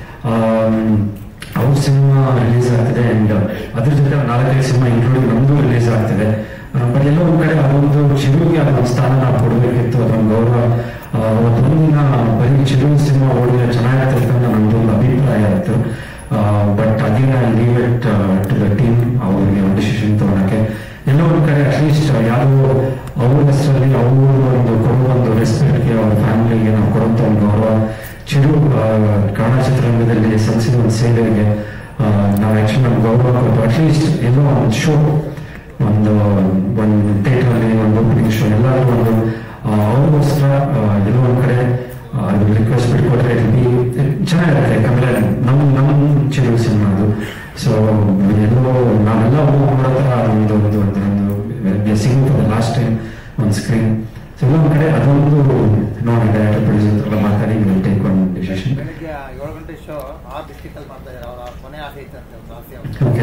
ಅವ್ರ ಸಿನಿಮಾ ರಿಲೀಸ್ ಆಗ್ತಿದೆ ಅಂಡ್ ಅದ್ರ ಜೊತೆ 4-5 ಸಿನಿಮಾ ಇನ್ಕ್ಲೂಡಿಂಗ್ ನಮ್ದು ರಿಲೀಸ್ ಆಗ್ತಿದೆ. ಬಟ್ ಎಲ್ಲೋ ಒಂದ್ ಕಡೆ ಅದೊಂದು ಚಿರುಗೆ ಅದೊಂದು ಸ್ಥಾನ ನಾವು ಕೊಡಬೇಕಿತ್ತು, ಅದೊಂದು ಗೌರವ. ಅವತ್ತೊಂದಿನ ಬರೀ ಚಿರು ಸಿನಿಮಾ ಓಡಿದ್ರೆ ಚೆನ್ನಾಗಿರುತ್ತೆ ಅಂತ ನಮ್ದೊಂದು ಅಭಿಪ್ರಾಯ ಇತ್ತು. But again I leave it to the team, ಅವ್ರಿಗೆ ಒಂದು ಡಿಸಿಷನ್ ತಗೊಳಕ್ಕೆ. ಎಲ್ಲೋ ಒಂದ್ ಕಡೆ ಅಟ್ಲೀಸ್ಟ್ ಯಾರು ಅವ್ರ ಹೆಸರಲ್ಲಿ ಅವರು ಒಂದು ಕೊಡುವ ಒಂದು ರೆಸ್ಪೆಕ್ಟ್ಗೆ, ಅವ್ರ ಫ್ಯಾಮಿಲಿಗೆ ನಾವು ಕೊಡುವಂತ ಒಂದು ಗೌರವ. ಚಿರು ಕನ್ನಡ ಚಿತ್ರರಂಗದಲ್ಲಿ ಸಲ್ಲಿಸಿದ ಒಂದು ಸೇವೆಗೆ ನಾವು ಆಕ್ಚುಲಿ ನಮ್ಗೆ ಗೌರವ ಕೊಟ್ಟು ಅಟ್ಲೀಸ್ಟ್ ಎಲ್ಲೋ ಒಂದು ಶೋ, ಒಂದು ಥಿಯೇಟರ್ ಅಲ್ಲಿ ಒಂದು ಓಪನಿಂಗ್ ಶೋ ಎಲ್ಲರೂ ಒಂದು ಅವ್ರಿಗೋಸ್ಕರ ಎಲ್ಲೋ ಒಂದ್ ಕಡೆ ರಿಕ್ವೆಸ್ಟ್ ಬಿಟ್ಕೊಟ್ರೆ ಚೆನ್ನಾಗಿರುತ್ತೆ. ಯಾಕಂದ್ರೆ ನಮ್ಮ ಚಿರು ಸಿನಿಮಾ ಅದು. ಸೊ ಎಲ್ಲೋ ನಾವೆಲ್ಲ ನೋಡೋತರ ಒಂದು ಲಾಸ್ಟ್ ಟೈಮ್ ಒಂದು ಸ್ಕ್ರೀನ್. ಸೊ ಎಲ್ಲ ಒಂದ್ ಕಡೆ ಅದೊಂದು ನೋಡಿ ಡೈರೆಕ್ಟರ್ ಪ್ರೊಡ್ಯೂಸರ್ ಮಾತಾಡಿ ಟೇಕ್ ಒನ್ ಡಿಸಿಷನ್. 7 ಗಂಟೆ ಶೋ ಆ ಡಿಸ್ಟ್ರಿಕ್ಟ್ ಅಲ್ಲಿ ಮಾಡ್ತಾ ಇದ್ದಾರೆ, ಅವರ ಮನೆ ಆಸೆ ಇತ್ತು. Okay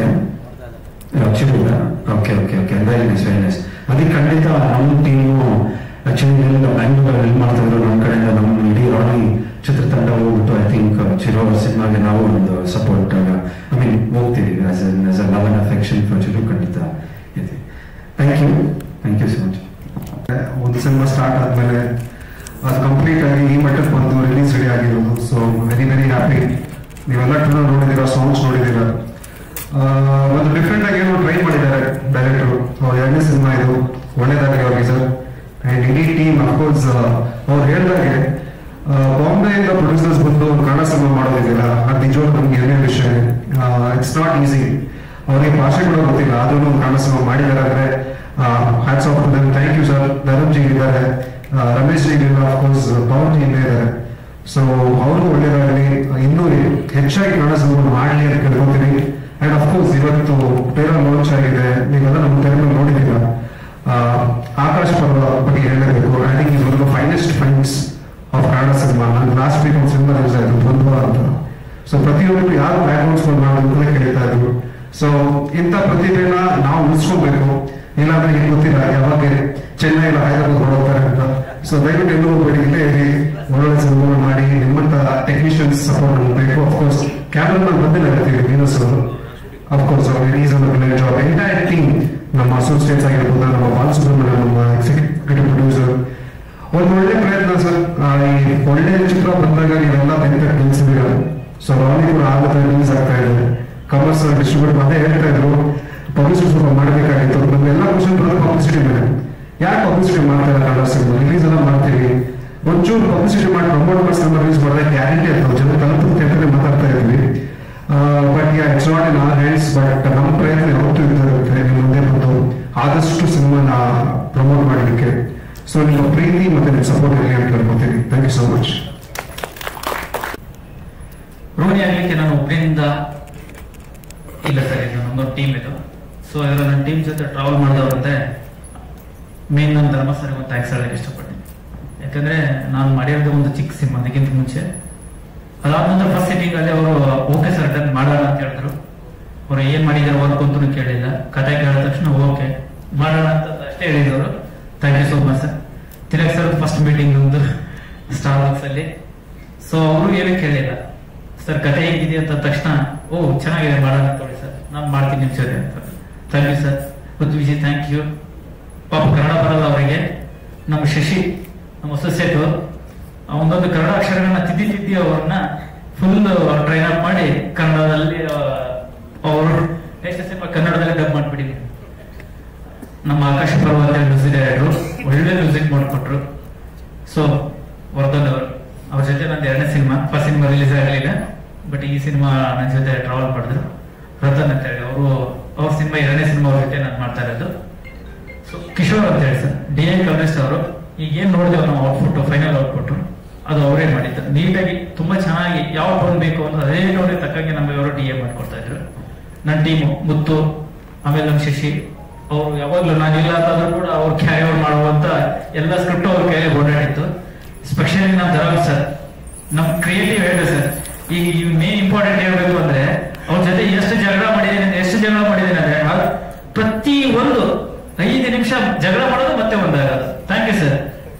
okay okay okay very nice very nice. ಅದಕ್ಕೆ ಖಂಡಿತ ನಮ್ಮ ಟೀಮು ಆಕ್ಚುಲಿ ಬ್ಯಾಂಗ್ಳೂರಲ್ಲಿ ಮಾಡ್ತಾ ಇದ್ರು. ನಮ್ಮ ಕಡೆಯಿಂದ ನಮ್ಮ ಇಡೀ ರಾಣಿ ಚಿತ್ರತಂಡ ಹೋಗ್ಬಿಟ್ಟು ಐ ಥಿಂಕ್ ಚಿರು ಅವ್ರ ಸಿನಿಮಾಗೆ ನಾವು ಒಂದು ಸಪೋರ್ಟ್ ಐ ಮೀನ್ ಹೋಗ್ತೀವಿ as a love and affection for Chiru. ಖಂಡಿತ ಇದೆ. Thank you so much. ಒಂದು ಸಿನಿಮಾ ಸ್ಟಾರ್ಟ್ ಆದ್ಮೇಲೆ ಅದು ಕಂಪ್ಲೀಟ್ ಆಗಿ ಈ ಮಟ್ಟಕ್ಕೆ ಬಂದು ರಿಲೀಸ್ ರೆಡಿ ಆಗಿರೋದು. So very very happy. ನೀವೆಲ್ಲ ನೋಡಿದ್ದೀರಾ, ಸಾಂಗ್ಸ್ ನೋಡಿದ್ದೀರಾ. ಒಂದು ಡಿಫ್ರೆಂಟ್ ಆಗಿ ಏನೋ ಟ್ರೈ ಮಾಡಿದ್ದಾರೆ ಡೈರೆಕ್ಟರು. 2ನೇ ಸಿನಿಮಾ ಇದು, ಒಳ್ಳೇದಾಗಲಿ ಅವ್ರಿಗೆ ಸರ್. ಅಂಡ್ ಇಡೀ ಟೀಮ್ ಅಫ್ಕೋರ್ಸ್ ಅವ್ರು ಹೇಳಿದಾಗೆ ಬಾಂಬೆಯಿಂದ ಪ್ರೊಡ್ಯೂಸರ್ಸ್ ಬಂದು ಒಂದು ಕನ್ನಡ ಸಿನಿಮಾ ಮಾಡೋದಿದೆಯಲ್ಲ, ಅದು ನಿಜವಾಗ್ಲೂ ನಮ್ಗೆ ಏನೇ ವಿಷಯ. It's not easy. ಆದ್ರೂ ಕನ್ನಡ ಸಿನಿಮಾ ಮಾಡಿದ್ದಾರೆ ಅಂದ್ರೆ hats off to them. Thank you sir. Dharam ji ಇದ್ದಾರೆ, ರಮೇಶ್ ಜಿ ಇದ್ದಾರೆ, ಆಫ್ಕೋರ್ಸ್ ಪವನ್ ಜಿ ಇಲ್ಲೇ ಇದ್ದಾರೆ. ಸೊ ಅವ್ರಿಗೂ ಒಳ್ಳೇದಾಗಲಿ, ಇನ್ನೂ ಹೆಚ್ಚಾಗಿ ಕನ್ನಡ ಸಿನಿಮಾ ಮಾಡಲಿ ಅಂತ ಕೇಳ್ಕೊತೀನಿ. ಅಂಡ್ ಅಫ್ಕೋರ್ಸ್ ಇವತ್ತು ಟ್ರೇಲರ್ ಲಾಂಚ್ ಆಗಿದೆ, ನೀವೆಲ್ಲ ನಮ್ಮ ಟ್ರೇಲರ್ ನೋಡಿದ್ದೀರಾ. ಆಕಾಶ್ ಪರ್ವ ಬಗ್ಗೆ ಹೇಳಬೇಕು. I think is one of the finest fines of Kannada cinema. ನಾನು ಲಾಸ್ಟ್ ವೀಕ್ ಒಂದು ಸಿನಿಮಾ ರಿಲೀಸ್ ಆಯಿತು ಬಂಧುವ ಅಂತ. ಸೊ ಪ್ರತಿಯೊಬ್ಬರು ಯಾರು ಬ್ಯಾಕ್ಗ್ರೌಂಡ್ಸ್ ಮಾಡೋದು ಕೇಳ್ತಾ ಇದ್ರು. ಸೊ ಇಂಥ ಪ್ರತಿಭೆನ ನಾವು ಉಳಿಸ್ಕೊಬೇಕು. ಇಲ್ಲಾಂದ್ರೆ ಏನು ಗೊತ್ತಿಲ್ಲ ಯಾವಾಗ ಚೆನ್ನೈ ಇಲ್ಲ ಹೈದರಾಬಾದ್ ಹೊರಡ್ತಾರೆ ಅಂತ. ಸೊ ದಯವಿಟ್ಟು ಎಲ್ಲರೂ ಹೋಗ್ಬೇಡಿ, ಇಲ್ಲೇ ಇರಿ, ಒಳ್ಳೊಳ್ಳೆ ಸಿನಿಮಾ ಮಾಡಿ. ನಿಮ್ಮಂತ ಟೆಕ್ನಿಷಿಯನ್ಸ್ ಸಪೋರ್ಟ್ ಬೇಕು. ಅಫ್ಕೋರ್ಸ್ ಕ್ಯಾಮ್ರಾಮನ್ ಬಂದಿಲ್ಲ ಹೇಳ್ತೀವಿ ವೀನಸ್ ಅವರು. ಅಫ್ಕೋರ್ಸ್ ಅವ್ರು ಜಾಬ್ ಎಂಟೈರ್ ಟೀಮ್, ನಮ್ಮ ಅಸೋಸಿಯೇಟ್ಸ್ ಆಗಿರ್ಬೋದು, ನಮ್ಮ ಬಾಲಸುಬ್ರಹ್ಮಣ್ಯ, ನಮ್ಮ ಎಕ್ಸಿಕ್ಯೂಟಿವ್ ಪ್ರೊಡ್ಯೂಸರ್, ಒಂದು ಒಳ್ಳೆ ಪ್ರಯತ್ನ ಸರ್. ಈ ಒಳ್ಳೆ ಚಿತ್ರ ಬಂದಾಗ ನೀವೆಲ್ಲ ಬೆನಿಫಿಟ್ ನಿಲ್ಸಿದ್ದೀರ. ಸೊ ರಾನಿ ಕೂಡ ಆಗತ್ತೆ ರಿಲೀಸ್ ಆಗ್ತಾ ಇದೆ, ಕಮರ್ಸ್ ಡಿಸ್ಟ್ರಿಬ್ಯೂಟ್ ಅದೇ ಹೇಳ್ತಾ ಇದ್ರು, ಪಬ್ಲಿಸಿಟಿ ಸ್ವಲ್ಪ ಮಾಡಬೇಕಾಗಿತ್ತು. ನಮ್ಗೆಲ್ಲ ಕ್ವಶನ್ ಬರೋದು ಪಬ್ಲಿಸಿಟಿ ಮೇಲೆ. ಯಾಕೆ ಪಬ್ಲಿಸಿಟಿ ಮಾಡ್ತಾ ಇಲ್ಲ ಕನ್ನಡ ಸಿನಿಮಾ? ರಿಲೀಸ್ ಎಲ್ಲ ಮಾಡ್ತೀವಿ, ಒಂಚೂರು ಪಬ್ಲಿಸಿಟಿ ಮಾಡಿ ಪ್ರಮೋಟ್ ಮಾಡಿ ಸಿನಿಮಾ ರಿಲೀಸ್ ಮಾಡಿದ್ರೆ ಗ್ಯಾರಂಟಿ ಆಗ್ತದೆ, ಜನ ತಲುಪುತ್ತೆ ಅಂತಲೇ ಮಾತಾಡ್ತಾ ಇದ್ವಿ. But it's not in our hands. But ನಮ್ಮ ಪ್ರಯತ್ನ ಯಾವತ್ತೂ ಇರುತ್ತೆ ನಿಮ್ಮ ಮುಂದೆ ಬಂದು ಆದಷ್ಟು ಸಿನಿಮಾನ ಪ್ರಮೋಟ್ ಮಾಡಲಿಕ್ಕೆ. ಸೊ ನಿಮ್ಮ ಪ್ರೀತಿ ಮತ್ತೆ ನಿಮ್ಮ ಸಪೋರ್ಟ್ ಇರಲಿ ಅಂತ ಕೇಳ್ಕೊತೀನಿ. Thank you so much. Roni ಆಗ್ಲಿಕ್ಕೆ ನಾನು ಒಬ್ಬರಿಂದ ಇಲ್ಲ ಸರ್, ಇದು ನಮ್ಮೊಂದು ಟೀಮ್ ಇದು. ಸೊ ಇದರ ನನ್ನ ಟೀಮ್ ಜೊತೆ ಟ್ರಾವೆಲ್ ಮಾಡಿದವ್ರಂತೆ ಮೇನ್ ನನ್ನ ಧರ್ಮ ಸರ್ ಒಂದು ಥ್ಯಾಂಕ್ಸ್ ಹೇಳಕ್ಕೆ ಇಷ್ಟಪಡ್ತೀನಿ. ಯಾಕಂದ್ರೆ ನಾನು ಮಾಡಿರೋದು ಒಂದು ಚಿಕ್ಕ ಸಿನಿಮಾ ಅದಕ್ಕಿಂತ ಮುಂಚೆ. ಅದಾದ ನಂತರ ಫಸ್ಟ್ ಸಿಟಿಂಗ್ ಅಲ್ಲಿ ಅವರು ಓಕೆ ಸರ್ ಡನ್ ಮಾಡೋಣ ಅಂತ ಹೇಳಿದ್ರು. ಅವ್ರು ಏನ್ ಮಾಡಿದಾರೆ ವರ್ಕ್ ಅಂತೂ ಕೇಳಿಲ್ಲ, ಕತೆ ಕೇಳಿದ ತಕ್ಷಣ ಓಕೆ ಮಾಡೋಣ ಅಂತ ಅಷ್ಟೇ ಹೇಳಿದವರು. Thank you so much sir. Tilak sir first meeting ಒಂದು ಸ್ಟಾರ್ ಬಾಕ್ಸ್ ಅಲ್ಲಿ. ಸೊ ಅವರು ಏನೂ ಕೇಳಿಲ್ಲ, ಸರ್ ಕತೆ ಹೇಗಿದೆ ಅಂತ ತಕ್ಷಣ ಓ ಚೆನ್ನಾಗಿದೆ ಮಾಡೋಣ ತಗೊಳ್ಳಿ ಸರ್, ನಾನು ಮಾಡ್ತೀನಿ ನಿಮ್ಮ ಜೊತೆ ಅಂತ. Thank you sir. ಮತ್ತು ವಿಜಯ್ ಥ್ಯಾಂಕ್ ಯು. ಪಾಪ ಕನ್ನಡ ಬರಲ್ಲ ಅವರಿಗೆ. ನಮ್ಮ ಶಶಿ ನಮ್ಮ ಅಸೋಸಿಯೇಟ್ ಒಂದೊಂದು ಕನ್ನಡ ಅಕ್ಷರಗಳನ್ನ ತಿದ್ದಿ ಅವ್ರನ್ನ ಫುಲ್ ಟ್ರೈನ್ ಅಪ್ ಮಾಡಿ ಕನ್ನಡದಲ್ಲಿ ಅವರು ಎಷ್ಟು ಸಿನಿಮಾ ಕನ್ನಡದಲ್ಲಿ ಡಬ್ ಮಾಡ್ಬಿಟ್ಟಿದ್ರು. ನಮ್ಮ ಆಕಾಶ ಪರ್ವ ಅಂತ ಮ್ಯೂಸಿಕ್ ಡೈರೆಕ್ಟ್ರು ಒಳ್ಳೆ ಮ್ಯೂಸಿಕ್ ಮಾಡಿಕೊಟ್ರು. ಸೊ ವರ್ಧನ್ ಅವರು, ಅವ್ರ ಜೊತೆ ನಂದು 2ನೇ ಸಿನಿಮಾ. ಫಸ್ಟ್ ಸಿನಿಮಾ ರಿಲೀಸ್ ಆಗಲಿಲ್ಲ, ಬಟ್ ಈ ಸಿನಿಮಾ ನನ್ನ ಜೊತೆ ಟ್ರಾವೆಲ್ ಮಾಡಿದ್ರು. ರತನ್ ಅಂತ ಹೇಳಿ ಅವ್ರ ಸಿನಿಮಾ 2ನೇ ಸಿನಿಮಾ ಅವ್ರ ಜೊತೆ ನಾನು ಮಾಡ್ತಾ ಇರೋದು. ಸೊ ಕಿಶೋರ್ ಅಂತ ಹೇಳಿ ಸರ್, DI ಕಲ್ರೆಸ್ಟ್ ಅವರು. ಈಗ ಏನ್ ನೋಡಿದೆವು ನಾವು ಔಟ್ಪುಟ್, ಫೈನಲ್ ಔಟ್ಪುಟ್ ಅದು ಅವರೇ ಮಾಡಿದ್ದು. ನೀಟಾಗಿ ತುಂಬಾ ಚೆನ್ನಾಗಿ ಯಾವ ಟೋನ್ ಬೇಕು ಅಂದ್ರೆ ಅದೇ ಟೋನಿಗೆ ತಕ್ಕಂಗೆ ನಮಗೆ ಅವರು DI ಮಾಡ್ಕೊಡ್ತಾ ಇದ್ರು. ನನ್ನ ಟೀಮು ಮುತ್ತು, ಆಮೇಲೆ ನಮ್ಮ ಶಶಿ ಅವರು ಯಾವಾಗ್ಲೂ ನಾನಿಲ್ಲ ಅಂತಂದ್ರೂ ಕೂಡ ಅವ್ರು ಕ್ಯಾರಿ ಓವರ್ ಮಾಡುವಂತ ಎಲ್ಲ ಸ್ಕ್ರಿಪ್ಟ್ ಅವ್ರ ಕೈಯಲ್ಲಿ ಓಡಾಡಿತ್ತು. ಸ್ಪೆಷಲಿ ನಮ್ಮ ಧರಮ್ ಸರ್, ನಮ್ ಕ್ರಿಯೇಟಿವ್ ಹೇಳಿ ಸರ್. ಈಗ ಮೇನ್ ಇಂಪಾರ್ಟೆಂಟ್ ಹೇಳ್ಬೇಕು ಅಂದ್ರೆ ಅವ್ರ ಜೊತೆ ಎಷ್ಟು ಜಗಳ ಮಾಡಿದ್ದೀನಿ ಅಂದ್ರೆ ಪ್ರತಿ ಒಂದು 5 ನಿಮಿಷ ಜಗಳ ಮಾಡೋದು ಮತ್ತೆ ಒಂದಾಗೋದು. Thank you sir.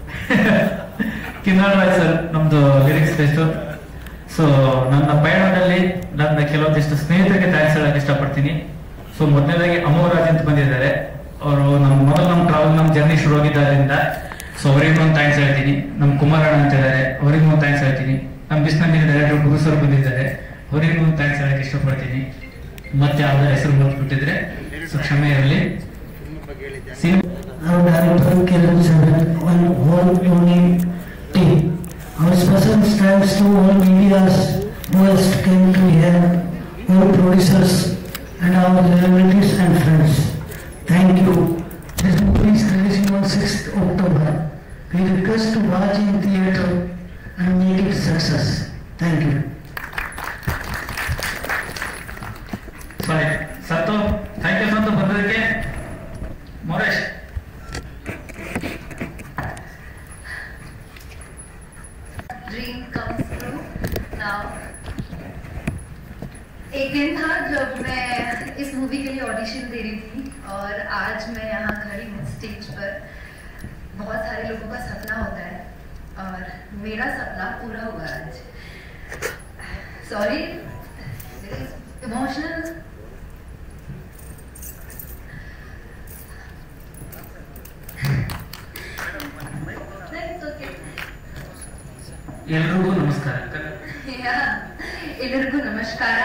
Kinnal Rai sir ನಮ್ದು ಲಿರಿಕ್ಸ್ ಬೆಸ್ಟ್. ಸೊ ನನ್ನ ಪಯಣದಲ್ಲಿ ನನ್ನ ಕೆಲವೊಂದಿಷ್ಟು ಸ್ನೇಹಿತರಿಗೆ ಥ್ಯಾಂಕ್ಸ್ ಹೇಳಕ್ ಇಷ್ಟಪಡ್ತೀನಿ. ಸೊ ಮೊದಲನೇದಾಗಿ ಅಮೋರಾಜ್ ಅಂತ ಬಂದಿದ್ದಾರೆ. ಅವರು ನಮ್ಮ ಟ್ರಾವೆಲ್ ನಮ್ಮ ಜರ್ನಿ ಶುರು ಆಗಿದ್ದರಿಂದ ಸೊ ಅವರಿಗೂ ಒಂದು ಥ್ಯಾಂಕ್ಸ್ ಹೇಳ್ತೀನಿ. ನಮ್ಮ ಕುಮಾರಣ್ಣ ಅಂತ ಇದ್ದಾರೆ, ಅವರಿಗೂ ಒಂದು ಥ್ಯಾಂಕ್ಸ್ ಹೇಳ್ತೀನಿ. ನಮ್ಮ ಬಿಸ್ನಲ್ಲಿ ಡೈರೆಕ್ಟರ್ ಗುರು ಸರ್ ಬಂದಿದ್ದಾರೆ, ಅವರಿಗೂ ಒಂದು ಥ್ಯಾಂಕ್ಸ್ ಹೇಳಕ್ ಇಷ್ಟಪಡ್ತೀನಿ. ಮತ್ತೆ ಯಾವ್ದಾರ ಹೆಸರು ಮುಗಿಸ್ಬಿಟ್ಟಿದ್ರೆ ಸೊ ಕ್ಷಮೆ ಇರಲಿ. Our special thanks to all medias who has came to here, all producers and our celebrities and friends. Thank you. This movie is releasing on 6th October. We request to watch in theatre and make it success. Thank you. Sorry, Sato. Thank you Sato ಬಂದದಕ್ಕೆ. ಮೋರೇಶ್. Dream comes true. Now, एक दिन था जब मैं इस movie के लिए audition दे रही थी और आज मैं यहाँ खड़ी हूँ स्टेज पर. बहुत सारे लोगों का सपना होता है और मेरा सपना पूरा हुआ आज. Sorry, emotional. ಎಲ್ರಿಗೂ ನಮಸ್ಕಾರ. ಎಲ್ಲರಿಗೂ नमस्कार.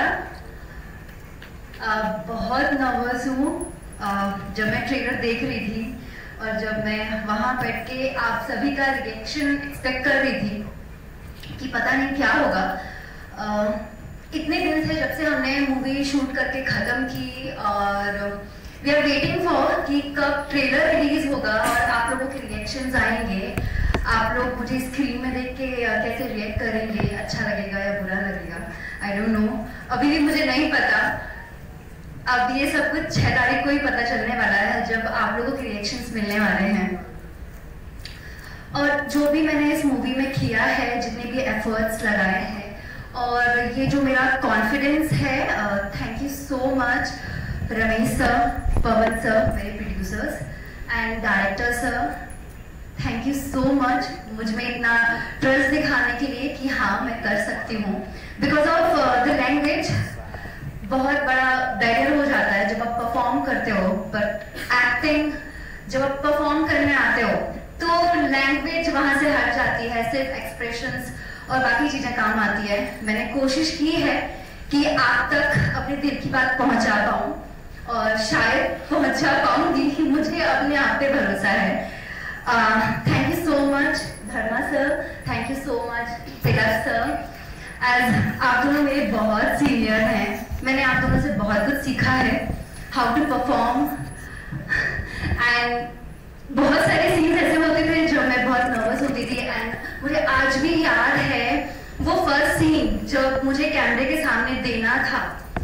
बहुत नर्वस हूँ. जब मैं ट्रेलर देख रही थी और जब मैं वहाँ बैठ के आप सभी का रिएक्शन एक्सपेक्ट कर रही थी कि पता नहीं क्या होगा. इतने दिन से जब से हमने मूवी शूट करके ख़त्म की और वी आर वेटिंग फॉर कि कब ट्रेलर रिलीज होगा और आप लोगों के रिएक्शंस आएंगे, आप लोग मुझे स्क्रीन में देख के कैसे रिएक्ट करेंगे, अच्छा लगेगा या बुरा लगेगा, आई डोंट नो, अभी भी मुझे नहीं पता। अब ये सब कुछ 6 तारीख को ही पता चलने वाला है जब आप लोगों के रिएक्शंस मिलने वाले हैं। और जो भी मैंने इस मूवी में किया है, जितने भी एफर्ट्स लगाए हैं और ये जो मेरा कॉन्फिडेंस है, thank you so much Ramesh sir, Pavan sir, मेरे producers and director sir, thank you so much मुझ में इतना ट्रस्ट दिखाने के लिए कि हाँ मैं कर सकती हूँ। बिकॉज ऑफ द लैंग्वेज बहुत बड़ा बैरियर हो जाता है जब आप परफॉर्म करते हो, बट एक्टिंग जब आप परफॉर्म करने आते हो तो लैंग्वेज वहां से हट जाती है, सिर्फ एक्सप्रेशंस और बाकी चीजें काम आती है। मैंने कोशिश की है कि आप तक अपने दिल की बात पहुंचा पाऊं और शायद पहुंचा पाऊंगी, मुझे अपने आप पे भरोसा है। Thank you so much Dharma sir, thank you so much Tilak sir, as आप दोनों मेरे बहुत सीनियर हैं, मैंने आप दोनों से बहुत कुछ सीखा है, हाउ टू परफॉर्म, एंड बहुत सारे सीन्स ऐसे होते थे जो मैं बहुत नर्वस होती थी, एंड मुझे आज भी याद है वो फर्स्ट सीन जब मुझे कैमरे के सामने देना था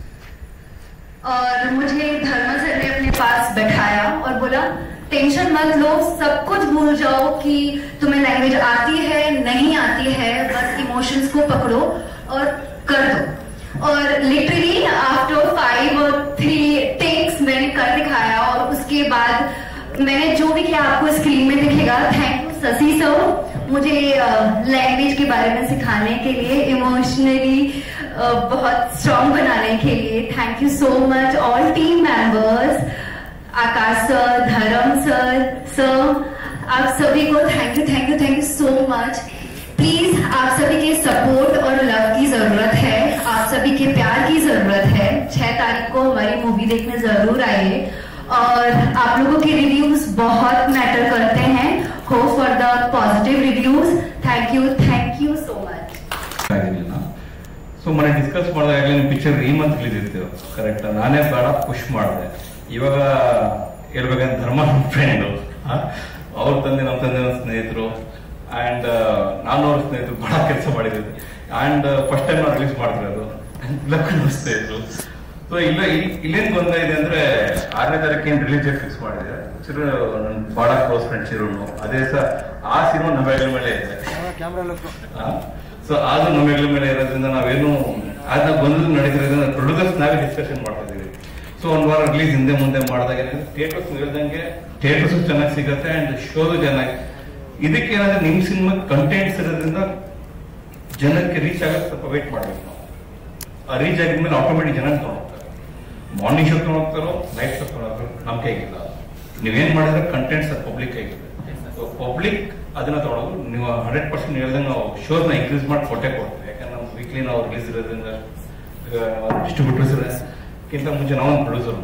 और मुझे धर्मा सर ने अपने पास बैठाया और बोला टेंशन मत लो, सब कुछ भूल जाओ कि तुम्हें लैंग्वेज आती है नहीं आती है, बस इमोशंस को पकड़ो और कर दो। और लिटरली आफ्टर 5 और 3 टेक्स मैंने कर दिखाया और उसके बाद मैंने जो भी किया आपको स्क्रीन में दिखेगा। थैंक यू शशि सर मुझे लैंग्वेज के बारे में सिखाने के लिए, इमोशनली बहुत स्ट्रॉन्ग बनाने के लिए। Thank you so much all team members, Akash sir, Dharma sir, आप सभी को thank you so much. Please आप सभी के सपोर्ट और लव की जरूरत है, आप सभी के प्यार की जरूरत है। 6 तारीख को हमारी मूवी देखने जरूर आइए और आप लोगों के रिव्यूज बहुत मैटर करते हैं, hope for the positive reviews. Thank you so much. So ಮನೆ ಡಿಸ್ಕಸ್ ಮಾಡಿದಾಗ ಪಿಕ್ಚರ್ ಈ ಮಂತ್ ರಿಲೀಸ್ ಇತ್ತು ಕರೆಕ್ಟ್, ನಾನೇ ಬೇಡ ಪುಷ್ ಮಾಡಿದೆ। ಇವಾಗ ಹೇಳ್ಬೇಕಂದ್ರೆ ಧರ್ಮ ಫ್ರೆಂಡು, ಅವ್ರ ತಂದೆ ನಮ್ಮ ತಂದೆ ಸ್ನೇಹಿತರು ಅಂಡ್ ನಾನು ಅವ್ರ ಸ್ನೇಹಿತರು ಬಹಳ ಕೆಲಸ ಮಾಡಿದ್ದೆ ಅಂಡ್ ಫಸ್ಟ್ ಟೈಮ್ ನಾವು ರಿಲೀಸ್ ಮಾಡ್ತಿರೋದು ಸ್ನೇಹಿತರು। ಸೊ ಇಲ್ಲೇನ್ ಗೊಂದಲ ಇದೆ ಅಂದ್ರೆ 6ನೇ ತಾರೀಕಿನ ರಿಲೀಸ್ ಡೇಟ್ ಫಿಕ್ಸ್ ಮಾಡಿದೆ, ಚಿರು ನನ್ನ ಬಹಳ ಕ್ಲೋಸ್ ಫ್ರೆಂಡ್ ಚಿರುನು, ಅದೇ ಸಹ ಆ ಸಿನಿಮಾ ನಮ್ಮ ಹೆಗಲ ಮೇಲೆ ಇದೆ, ಸೊ ಅದು ನಮ್ಮ ಹೆಗಲ ಮೇಲೆ ಇರೋದ್ರಿಂದ ನಾವೇನು ಅದನ್ನ ಗೊಂದಲ ನಡೀತಿರೋದ್ರಿಂದ ಪ್ರೊಡ್ಯೂಸರ್ಸ್ ನಾವೇ ಡಿಸ್ಕಷನ್ ಮಾಡ್ತಾ ಇದೀವಿ। ಸೊ ಒಂದ್ ವಾರ ರಿಲೀಸ್ ಹಿಂದೆ ಮುಂದೆ ಮಾಡಿದಾಗ ಥಿಯೇಟರ್ಸ್ ಹೇಳ್ದಂಗೆ ಥಿಯೇಟರ್ಸ್ ಚೆನ್ನಾಗಿ ಸಿಗುತ್ತೆ ಅಂಡ್ ಶೋದು ಚೆನ್ನಾಗಿ, ಇದಕ್ಕೆ ಏನಾದ್ರೆ ನಿಮ್ ಸಿನಿಮಾ ಕಂಟೆಂಟ್ಸ್ ಇರೋದ್ರಿಂದ ಜನಕ್ಕೆ ರೀಚ್ ಆಗಕ್ಕೆ ಸ್ವಲ್ಪ ವೇಟ್ ಮಾಡ್ಬೇಕು ನಾವು, ಆ ರೀಚ್ ಆಗಿದ್ಮೇಲೆ ಆಟೋಮೆಟಿಕ್ ಜನ ತಗೊಂಡೋಗ್ತಾರೆ, ಮಾರ್ನಿಂಗ್ ಶೋ ತಗೊಂಡೋಗ್ತಾರೋ ನೈಟ್ ಶೋ ತಗೊಂಡೋಗ್ತಾರೋ ನಮ್ಮ ಕೈಗಿಲ್ಲ, ನೀವೇನ್ ಮಾಡಿದ್ರೆ ಕಂಟೆಂಟ್ಸ್ ಪಬ್ಲಿಕ್ ಆಗಿದೆ, ಪಬ್ಲಿಕ್ ಅದನ್ನ ತಗೊಳ್ಳೋದು ನೀವು 100% ಹೇಳ್ದಂಗೆ ನಾವು ಶೋಸ್ ನ ಇನ್ಕ್ರೀಸ್ ಮಾಡಿ ಕೊಟ್ಟೆ ಕೊಡ್ತೀವಿ, ಯಾಕಂದ್ರೆ ನಮ್ಮ ವೀಕ್ಲಿ ನಾವು ರಿಲೀಸ್ ಇರೋದ್ರಿಂದ ಡಿಸ್ಟ್ರಿಬ್ಯೂಟರ್ಸ್ ಕಿಂತ ಮುಂಚೆ ನಾವೊಂದು ಪ್ರೊಡ್ಯೂಸರ್,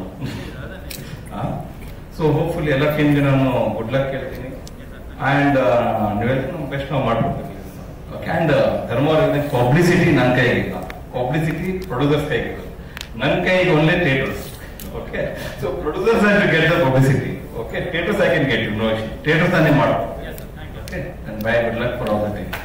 ಸೊ ಹೋಪ್ಫುಲಿ ಎಲ್ಲ ಟೀಮ್ಗೆ ನಾನು ಗುಡ್ ಲಕ್ ಹೇಳ್ತೀನಿ ಅಂಡ್ ನೀವು ಹೇಳ್ತೀನಿ ಬೆಸ್ಟ್ ನಾವು ಮಾಡ್ಕೊಡ್ತೀವಿ। ಅಂಡ್ ಧರ್ಮ ಪಬ್ಲಿಸಿಟಿ ನನ್ನ ಕೈಗಿಲ್ಲ, ಪಬ್ಲಿಸಿಟಿ ಪ್ರೊಡ್ಯೂಸರ್ಸ್ ಕೈಗಿಲ್ಲ, ನನ್ನ ಕೈಗೆ ಒಳ್ಳೆ theatres, okay, so producers have to get the publicity, okay, theatres I can get you, no issue, theatres ನಾನೇ ಮಾಡ್ಕೊಡ್ತೀನಿ, okay, and bye good luck for all the time.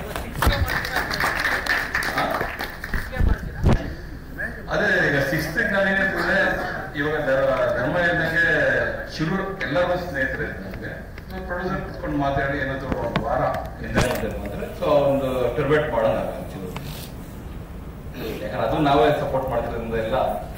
ಅದೇ ಈಗ 6th ನಾನೇನಿರ್ತದೆ ಇವಾಗ ಧರ್ಮ ಹೇಳ್ದಂಗೆ ಶುರು ಎಲ್ಲರೂ ಸ್ನೇಹಿತರೆ ನಮಗೆ ಪ್ರೊಡ್ಯೂಸರ್ ಕುತ್ಕೊಂಡು ಮಾತಾಡಿ ಏನಾದ್ರು ಒಂದು ವಾರ ಹಿಂದೆ ಬಂದ್ರೆ ಸೊ ಒಂದು ಟರ್ಬೇಟ್ ಮಾಡೋಣ ಚೂರು, ಯಾಕಂದ್ರೆ ಅದು ನಾವೇ ಸಪೋರ್ಟ್ ಮಾಡ್ತಿರೋದ್ರಿಂದ ಎಲ್ಲ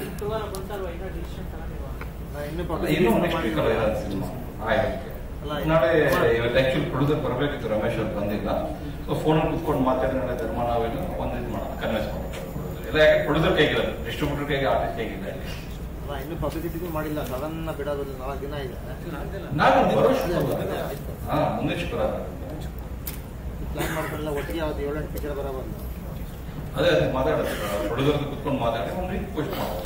ಇನ್ನೂ ನೆಕ್ಸ್ಟ್ ವೀಕ್ ಅಲ್ಲ ಇರೋದು ಸಿನಿಮಾ ಆಯ್ತು, ನಾಳೆ ಇವತ್ತು ಆಕ್ಚುಲಿ ಪ್ರೊಡ್ಯೂಸರ್ ಬರಬೇಕಿತ್ತು, ರಮೇಶ್ ಅವ್ರು ಬಂದಿಲ್ಲ, ಸೊ ಫೋನಲ್ಲಿ ಕುತ್ಕೊಂಡು ಮಾತಾಡಿ ನಾಳೆ ಧರ್ಮ ನಾವೆಲ್ಲ ಒಂದು ಇದು ಮಾಡೋಣ, ಕನ್ವಿನ್ಸ್ ಮಾಡೋಣ ಎಲ್ಲ, ಯಾಕೆ ಪ್ರೊಡ್ಯೂಸರ್ ಕೈಗಿರೋದು, ಡಿಸ್ಟ್ರಿಬ್ಯೂಟರ್ ಕೈಗೆ ಆರ್ಟಿಸ್ಟ್ ಕೈಗಿಲ್ಲ ಇಲ್ಲಿ, ಇನ್ನು ಪಬ್ಲಿಸಿಟಿ ಮಾಡಿಲ್ಲ, ಸಡನ್ ಬಿಡೋದು 4 ದಿನ ಇದೆ, ನಾನು ಮುಂದೆ ಶುಕ್ರವಾರ ಪ್ಲಾನ್ ಮಾಡ್ಕೊಳ್ಳಲ್ಲ, ಒಟ್ಟಿಗೆ ಯಾವ್ದು 7-8 ಪಿಕ್ಚರ್ ಬರಬಾರ್ದು, ಅದೇ ಮಾತಾಡೋದು ಪ್ರೊಡ್ಯೂಸರ್ ಕುತ್ಕೊಂಡು ಮಾತಾಡಿ ಒಂದು ರಿಕ್ವೆಸ್ಟ್ ಮಾಡೋದು,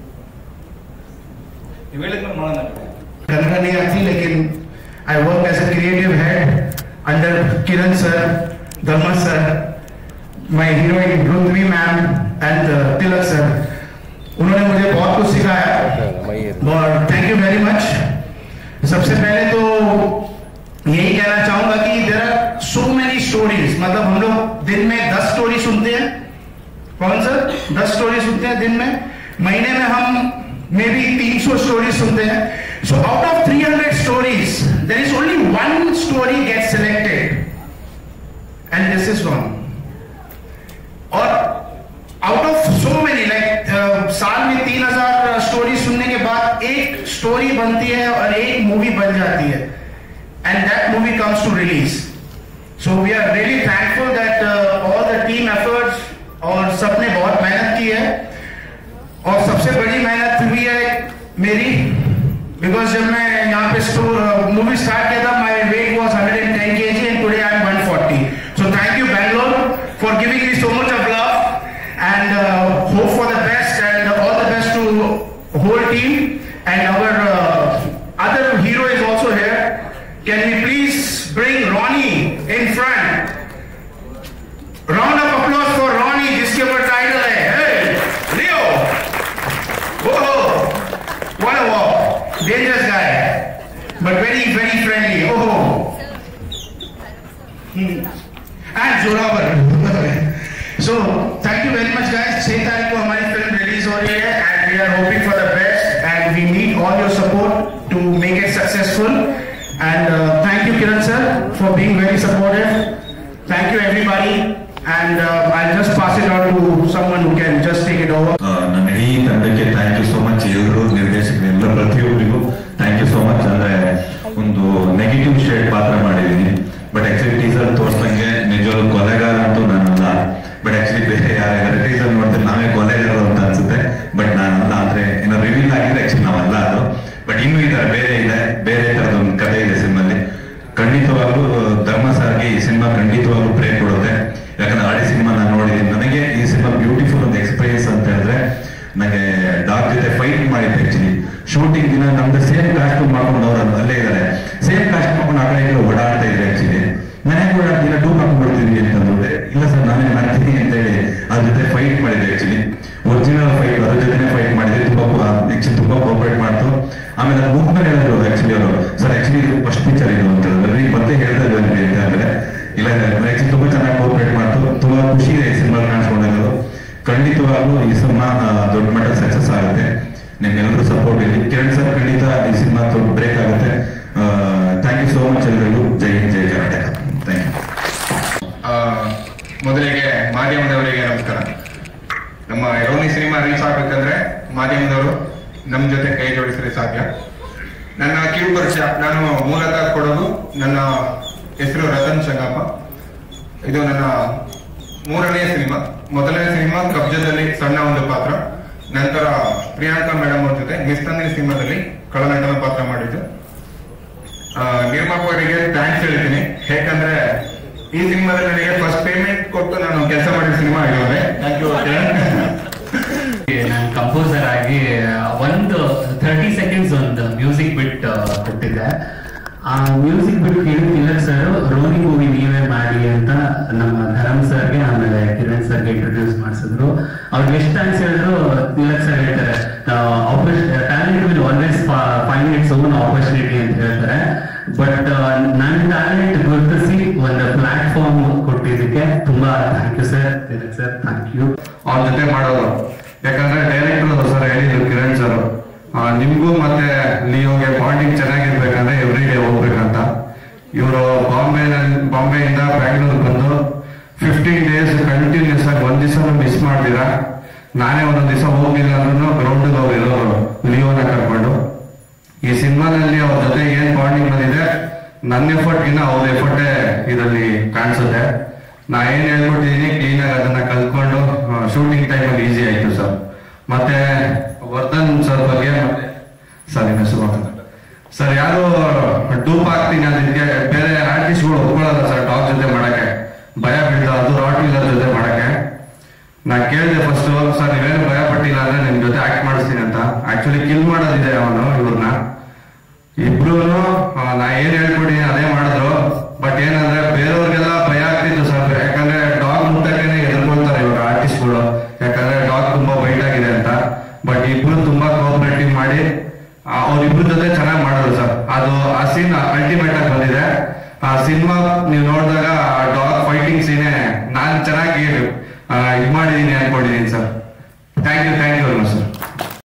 ನೀವು ಹೇಳಿದ್ರೆ ಮಾಡೋಣ। करना नहीं आती, लेकिन I work as a creative head under Kiran sir, Dharma sir, my heroine Rundvi ma'am and Tilak sir. उन्होंने मुझे बहुत कुछ सिखाया और थैंक यू वेरी मच। सबसे पहले तो यही कहना चाहूंगा कि there are so many stories, मतलब हम लोग दिन में 10 स्टोरी सुनते हैं। कौन सर? 10 स्टोरी सुनते हैं दिन में। महीने में हम मे बी 300 स्टोरी सुनते हैं। So out of 300 stories there is only one story get selected and this is one. और out of so many like साल में 3000 स्टोरी सुनने के बाद एक स्टोरी बनती है और एक मूवी बन जाती है and that movie comes to release. So we are really thankful that all the team efforts, और सबने बहुत मेहनत की है। और सबसे बड़ी मेहनत हुई है मेरी, बिकॉज जब मैं यहाँ पे मूवी स्टार्ट किया था my weight was 110 kg and today I am 140। So thank you Bangalore for giving me so much of love and hope for the best and all the best to whole team and our other hero is also here. Can we please bring Ronnie in front? Round of applause for Ronnie, जिसके ऊपर title है Hey Leo. Oh, what a walk, dangerous guy but very very friendly. And Zoravar. So thank you very much guys। 6 तारीख को हमारी film release हो रही है and we are hoping for the best and we need all your support to make it successful and thank you Kiran sir for being very supportive. Thank you everybody and I'll just pass it on to someone who can just take it over. ನನ್ನ ಇಡೀ ತಂಡಕ್ಕೆ thank you so much, ಎಲ್ಲರೂ ನಿರ್ದೇಶಕರು ಎಲ್ಲ ಪ್ರತಿಯೊಬ್ಬರಿಗೂ thank you so much. ಅಂದ್ರೆ ಒಂದು negative shade ಪಾತ್ರ ಮಾಡಿದ್ದೀನಿ, ಬಟ್ ಆಕ್ಚುಲಿ ಟೀಸರ್ ತೋರ್ಸಂಗೆ ನಿಜವಾಗ್ಲೂ ಕೊಲೆಗಾರ ಅಂತೂ ನಾನಲ್ಲ, ಬಟ್ ಆಕ್ಚುಲಿ ಬೇರೆ ಯಾರ್ಯಾರು ಟೀಸರ್ ನೋಡಿದ್ರೆ ನಾವೇ ಕೊಲೆಗಾರರು ಅಂತ ಅನ್ಸುತ್ತೆ, ಬಟ್ ನಾನಲ್ಲ। ಅಂದ್ರೆ ಏನೋ ರಿವೀಲ್ ಆಗಿದ್ರೆ ಆಕ್ಚುಲಿ ನಾವಲ್ಲ ಅದು, ಬಟ್ ಇನ್ನೂ ಇದ್ದಾರೆ, ಬೇರೆ ತರದೊಂದು ಕಥೆ ಇದೆ ಸಿನಿಮಾಲಿ। ಖಂಡಿತವಾಗ್ಲೂ ಧರ್ಮ ಸರ್ಗೆ ಈ ಸಿನಿಮಾ ಖಂಡಿತವಾಗ್ಲೂ ಬ್ರೇಕ್ ಕೊಡುತ್ತೆ, ಯಾಕಂದ್ರೆ ಆಡಿ ಸಿನಿಮಾ ನಾನು ನೋಡಿದ್ದೀನಿ। ನನಗೆ ಈ ಸಿನಿಮಾ ಬ್ಯೂಟಿಫುಲ್ ಒಂದು ಎಕ್ಸ್ಪೀರಿಯನ್ಸ್ ಅಂತ ಹೇಳಿದ್ರೆ, ನನಗೆ ಡಾಗ್ ಜೊತೆ ಫೈಟ್ ಮಾಡಿದ್ದೆ ಆಕ್ಚುಲಿ ಶೂಟಿಂಗ್ ದಿನ। ನಮ್ದು ಸೇಮ್ ಕಾಸ್ಟ್ಯೂಮ್ ಮಾಡ್ಕೊಂಡು ಅವ್ರು ಅಲ್ಲೇ ಇದ್ದಾರೆ, ಸೇಮ್ ಕಾಸ್ಟ್ಯೂಮ್ ಮಾಡ್ಕೊಂಡು ಆ ಕಡೆ ಓಡಾಡ್ತಾ ಇದ್ರೆ ಆಕ್ಚುಲಿ ನಾನೇ ಓಡಾಡ್ತೀನಿ ಡೂ ಮಾಡ್ಕೊಡ್ತೀನಿ ಅಂತಂದ್ರೆ, ಇಲ್ಲ ಸರ್ ನಾನೇ ಮಾಡ್ತೀನಿ ಅಂತ ಹೇಳಿ ಅದ್ರ ಜೊತೆ ಫೈಟ್ ಮಾಡಿದೆ ಆಕ್ಚುಲಿ, ಒರಿಜಿನಲ್ ಫೈಟ್ ಅದ್ರ ಜೊತೆ ಫೈಟ್ ಮಾಡಿದೆ। ತುಂಬಾ ಕೋಪರೇಟ್ ಮಾಡ್ತು। ಆಮೇಲೆ ಅದು ಮುಗ್ಮೇಲೆ ಹೇಳಿದ್ರು ಆಕ್ಚುಲಿ ಅವರು, ಸರ್ ಆಕ್ಚುಲಿ ಇದು ಫಸ್ಟ್ ಪಿಕ್ಚರ್ ಇದು ಅಂತ ಹೇಳಿದ್ರೆ ಮತ್ತೆ ಹೇಳ್ತಾ ಇದ್ವಿ ಅಂತ ಅಂದ್ರೆ, ಇಲ್ಲ ಆಕ್ಚುಲಿ ತುಂಬಾ ಚೆನ್ನಾಗಿ ಕೋಪರೇಟ್ ಮಾಡ್ತು। ತುಂಬಾ ಖುಷಿ ಇದೆ ಈ ಸಿನಿಮಾ ಕಾಣಿಸ್ಕೊಂಡಿರೋದು। ಖಂಡಿತವಾಗ್ಲೂ ಈ ಸಿನಿಮಾ ದೊಡ್ಡ ಮಟ್ಟ ಸಕ್ಸಸ್ ಆಗುತ್ತೆ, ನಿಮ್ಗೆಲ್ಲರೂ ಸಪೋರ್ಟ್ ಇದೆ। ಕಿರಣ್ ಸರ್ ಖಂಡಿತ ಈ ಸಿನಿಮಾ ದೊಡ್ಡ ಬ್ರೇಕ್ ಆಗುತ್ತೆ। ಥ್ಯಾಂಕ್ ಯು ಸೋ ಮಚ್ ಎಲ್ಲರಿಗೂ। ಜೈ ಹಿಂದ್ ಜೈ ಕರ್ನಾಟಕ। Thank you. ಮೊದಲಿಗೆ ಮಾಧ್ಯಮದವರಿಗೆ ನಮಸ್ಕಾರ। ನಮ್ಮ ರೋನಿ ಸಿನಿಮಾ ರೀಚ್ ಆಗ್ಬೇಕಂದ್ರೆ ಮಾಧ್ಯಮದವರು ನಮ್ಮ ಜೊತೆ ಕೈ ಜೋಡಿಸಿದ್ರೆ ಸಾಧ್ಯ। ನನ್ನ ಕಿರು ಪರಿಚಯ, ನಾನು ಮೂಲತಃ ಕೊಡೋದು, ನನ್ನ ಹೆಸರು ರತನ್ ಚಂಗಪ್ಪ। ಇದು ನನ್ನ 3ನೇ ಸಿನಿಮಾ। ಮೊದಲನೇ ಸಿನಿಮಾ ಕಬ್ಜದಲ್ಲಿ ಸಣ್ಣ ಒಂದು ಪಾತ್ರ, ನಂತರ ಪ್ರಿಯಾಂಕಾ ಮೇಡಮ್ ಅವ್ರ ಜೊತೆ ಮಿಸ್ತಂದಿನ ಸಿನಿಮಾದಲ್ಲಿ ಕಳನಟನ ಪಾತ್ರ ಮಾಡಿದ್ದು। ನಿರ್ಮಾಪಕರಿಗೆ ಥ್ಯಾಂಕ್ಸ್ ಹೇಳ್ತೀನಿ, ಯಾಕಂದ್ರೆ ಈ ಸಿನಿಮಾದಲ್ಲಿ ನನಗೆ ಫಸ್ಟ್ ಪೇಮೆಂಟ್ ಕೊಟ್ಟು ನಾನು ಕೆಲಸ ಮಾಡಿದ ಸಿನಿಮಾ ಆಗಿರೋದೆ। ಥ್ಯಾಂಕ್ ಯು ನಾನು ಕಂಪೋಸರ್ ಆಗಿ ಒಂದು 30 ಸೆಕೆಂಡ್ಸ್ ಒಂದು ಮ್ಯೂಸಿಕ್ ಬಿಟ್ ಕೊಟ್ಟಿದ್ದೆ। ಆ music bit Kiran sir Roni movie ನೀವೇ ಮಾಡಿ ಅಂತ ನಮ್ಮ ಧರಮ್ ಸರ್ಗೆ ಆಮೇಲೆ ಕಿರಣ್ ಸರ್ಗೆ ಇಂಟ್ರೊಡ್ಯೂಸ್ ಮಾಡಿಸಿದ್ರು। ಅವ್ರಿಗೆ ಎಷ್ಟು ಥ್ಯಾಂಕ್ಸ್ ಹೇಳಿದ್ರು, ತಿಲಕ್ ಸರ್ ಹೇಳ್ತಾರೆ talent will always find its own opportunity ಅಂತ ಹೇಳ್ತಾರೆ। ಬಟ್ ನನ್ನ ಟ್ಯಾಲೆಂಟ್ ಗುರುತಿಸಿ ಒಂದು ಪ್ಲಾಟ್ಫಾರ್ಮ್ ಕೊಟ್ಟಿದ್ದಕ್ಕೆ ತುಂಬಾ thank you sir, Tilak sir, thank you. ಅವ್ರ ಜೊತೆ ಮಾಡೋದು, ಯಾಕಂದ್ರೆ ಡೈರೆಕ್ಟರ್ ಸರ್ ಹೇಳಿದ್ರು ಕಿರಣ್ ಸರ್, ನಿಮ್ಗೂ ಮತ್ತೆ ಲಿಯೋಗೆ ಬಾಂಡಿಂಗ್ ಚೆನ್ನಾಗಿರ್ಬೇಕಂದ್ರೆ ಎವ್ರಿ ಡೇ ಹೋಗ್ಬೇಕಂತ। ಇವರು ಬಾಂಬೆಯಿಂದ ಬ್ಯಾಂಗ್ಳೂರ್ ಬಂದು 15 days ಕಂಟಿನ್ಯೂಸ್ ಆಗಿ ಒಂದ್ ದಿವಸ ಮಿಸ್ ಮಾಡ್ತೀರಾ, ನಾನೇ ಒಂದೊಂದ್ ದಿವಸ ಹೋಗಿಲ್ಲ ಅಂದ್ರೂ ಗ್ರೌಂಡ್ಗೆ ಹೋಗಿರೋರು ಲಿಯೋನ ಕರ್ಕೊಂಡು। ಈ ಸಿನಿಮಾದಲ್ಲಿ ಅವ್ರ ಜೊತೆ ಏನ್ ಬಾಂಡಿಂಗ್ ಬಂದಿದೆ, ನನ್ನ ಎಫರ್ಟ್ಗಿನ್ನ ಅವ್ರ ಎಫರ್ಟೇ ಇದರಲ್ಲಿ ಕಾಣಿಸುತ್ತೆ। ನಾ ಏನ್ ಹೇಳ್ಕೊಟ್ಟಿದ್ದೀನಿ ಕ್ಲೀನ್ ಆಗಿ ಅದನ್ನ ಕಲ್ತ್ಕೊಂಡು ಶೂಟಿಂಗ್ ಟೈಮಲ್ಲಿ ಈಸಿ ಆಯ್ತು ಸರ್। ಮತ್ತೆ ವರ್ಧನ್ ಸರ್ ಬಗ್ಗೆ ಸರ್ ಹೆಸರು ಸರ್, ಯಾರು ಡೂಪ್ ಆಗ್ತೀನಿ ಅದಕ್ಕೆ ಬೇರೆ ಆರ್ಟಿಸ್ಟ್ಗಳು ಒಪ್ಕೊಳ್ಳಲ್ಲ ಸರ್ ಡಾಗ್ ಜೊತೆ ಮಾಡಕ್ಕೆ, ಭಯ ಬೀಳ್ದ, ಅದು ರಾಟ್ ವೀಲರ್ ಜೊತೆ ಮಾಡಕ್ಕೆ। ನಾ ಕೇಳಿದೆ ಫಸ್ಟ್, ಸರ್ ನೀವೇನು ಭಯ ಪಟ್ಟಿಲ್ಲ ಅಂದ್ರೆ ನಿಮ್ ಜೊತೆ ಆಕ್ಟ್ ಮಾಡಿಸ್ತೀನಿ ಅಂತ। ಆಕ್ಚುಲಿ ಕಿಲ್ ಮಾಡೋದಿದೆ ಅವನು ಇವ್ರನ್ನ, ಇಬ್ರು ನಾ ಏನ್ ಹೇಳ್ಕೊಡಿ ಅದೇ ಮಾಡಿದ್ರು। ಬಟ್ ಏನಂದ್ರೆ ಬೇರೆಯವ್ರಿಗೆಲ್ಲ ಭಯ ಆಗ್ತಿತ್ತು ಸರ್, ಯಾಕಂದ್ರೆ ಡಾಗ್ ಮುಟ್ಟಕ್ಕೆ ಎದುರ್ಕೊಳ್ತಾರೆ ಇವಾಗ ಆರ್ಟಿಸ್ಟ್ಗಳು, ಯಾಕಂದ್ರೆ ಡಾಗ್ ತುಂಬಾ ಬೈಟ್ ಆಗಿದೆ ಅಂತ। ಬಟ್ ಇವ್ರ ಜೊತೆ ಚೆನ್ನಾಗಿ ಮಾಡೋದು ಸರ್. ಅದು ಆ ಸೀನ್ ಅಲ್ಟಿಮೇಟ್ ಆಗಿ ಬಂದಿದೆ. ಆ ಸಿನಿಮಾ ನೀವು ನೋಡಿದಾಗ ಡಾಗ್ ಫೈಟಿಂಗ್ ಸೀನೆ ನಾನು ಚೆನ್ನಾಗಿ ಇದು ಮಾಡಿದೀನಿ ಅನ್ಕೊಂಡಿದೀನಿ ಸರ್. Thank you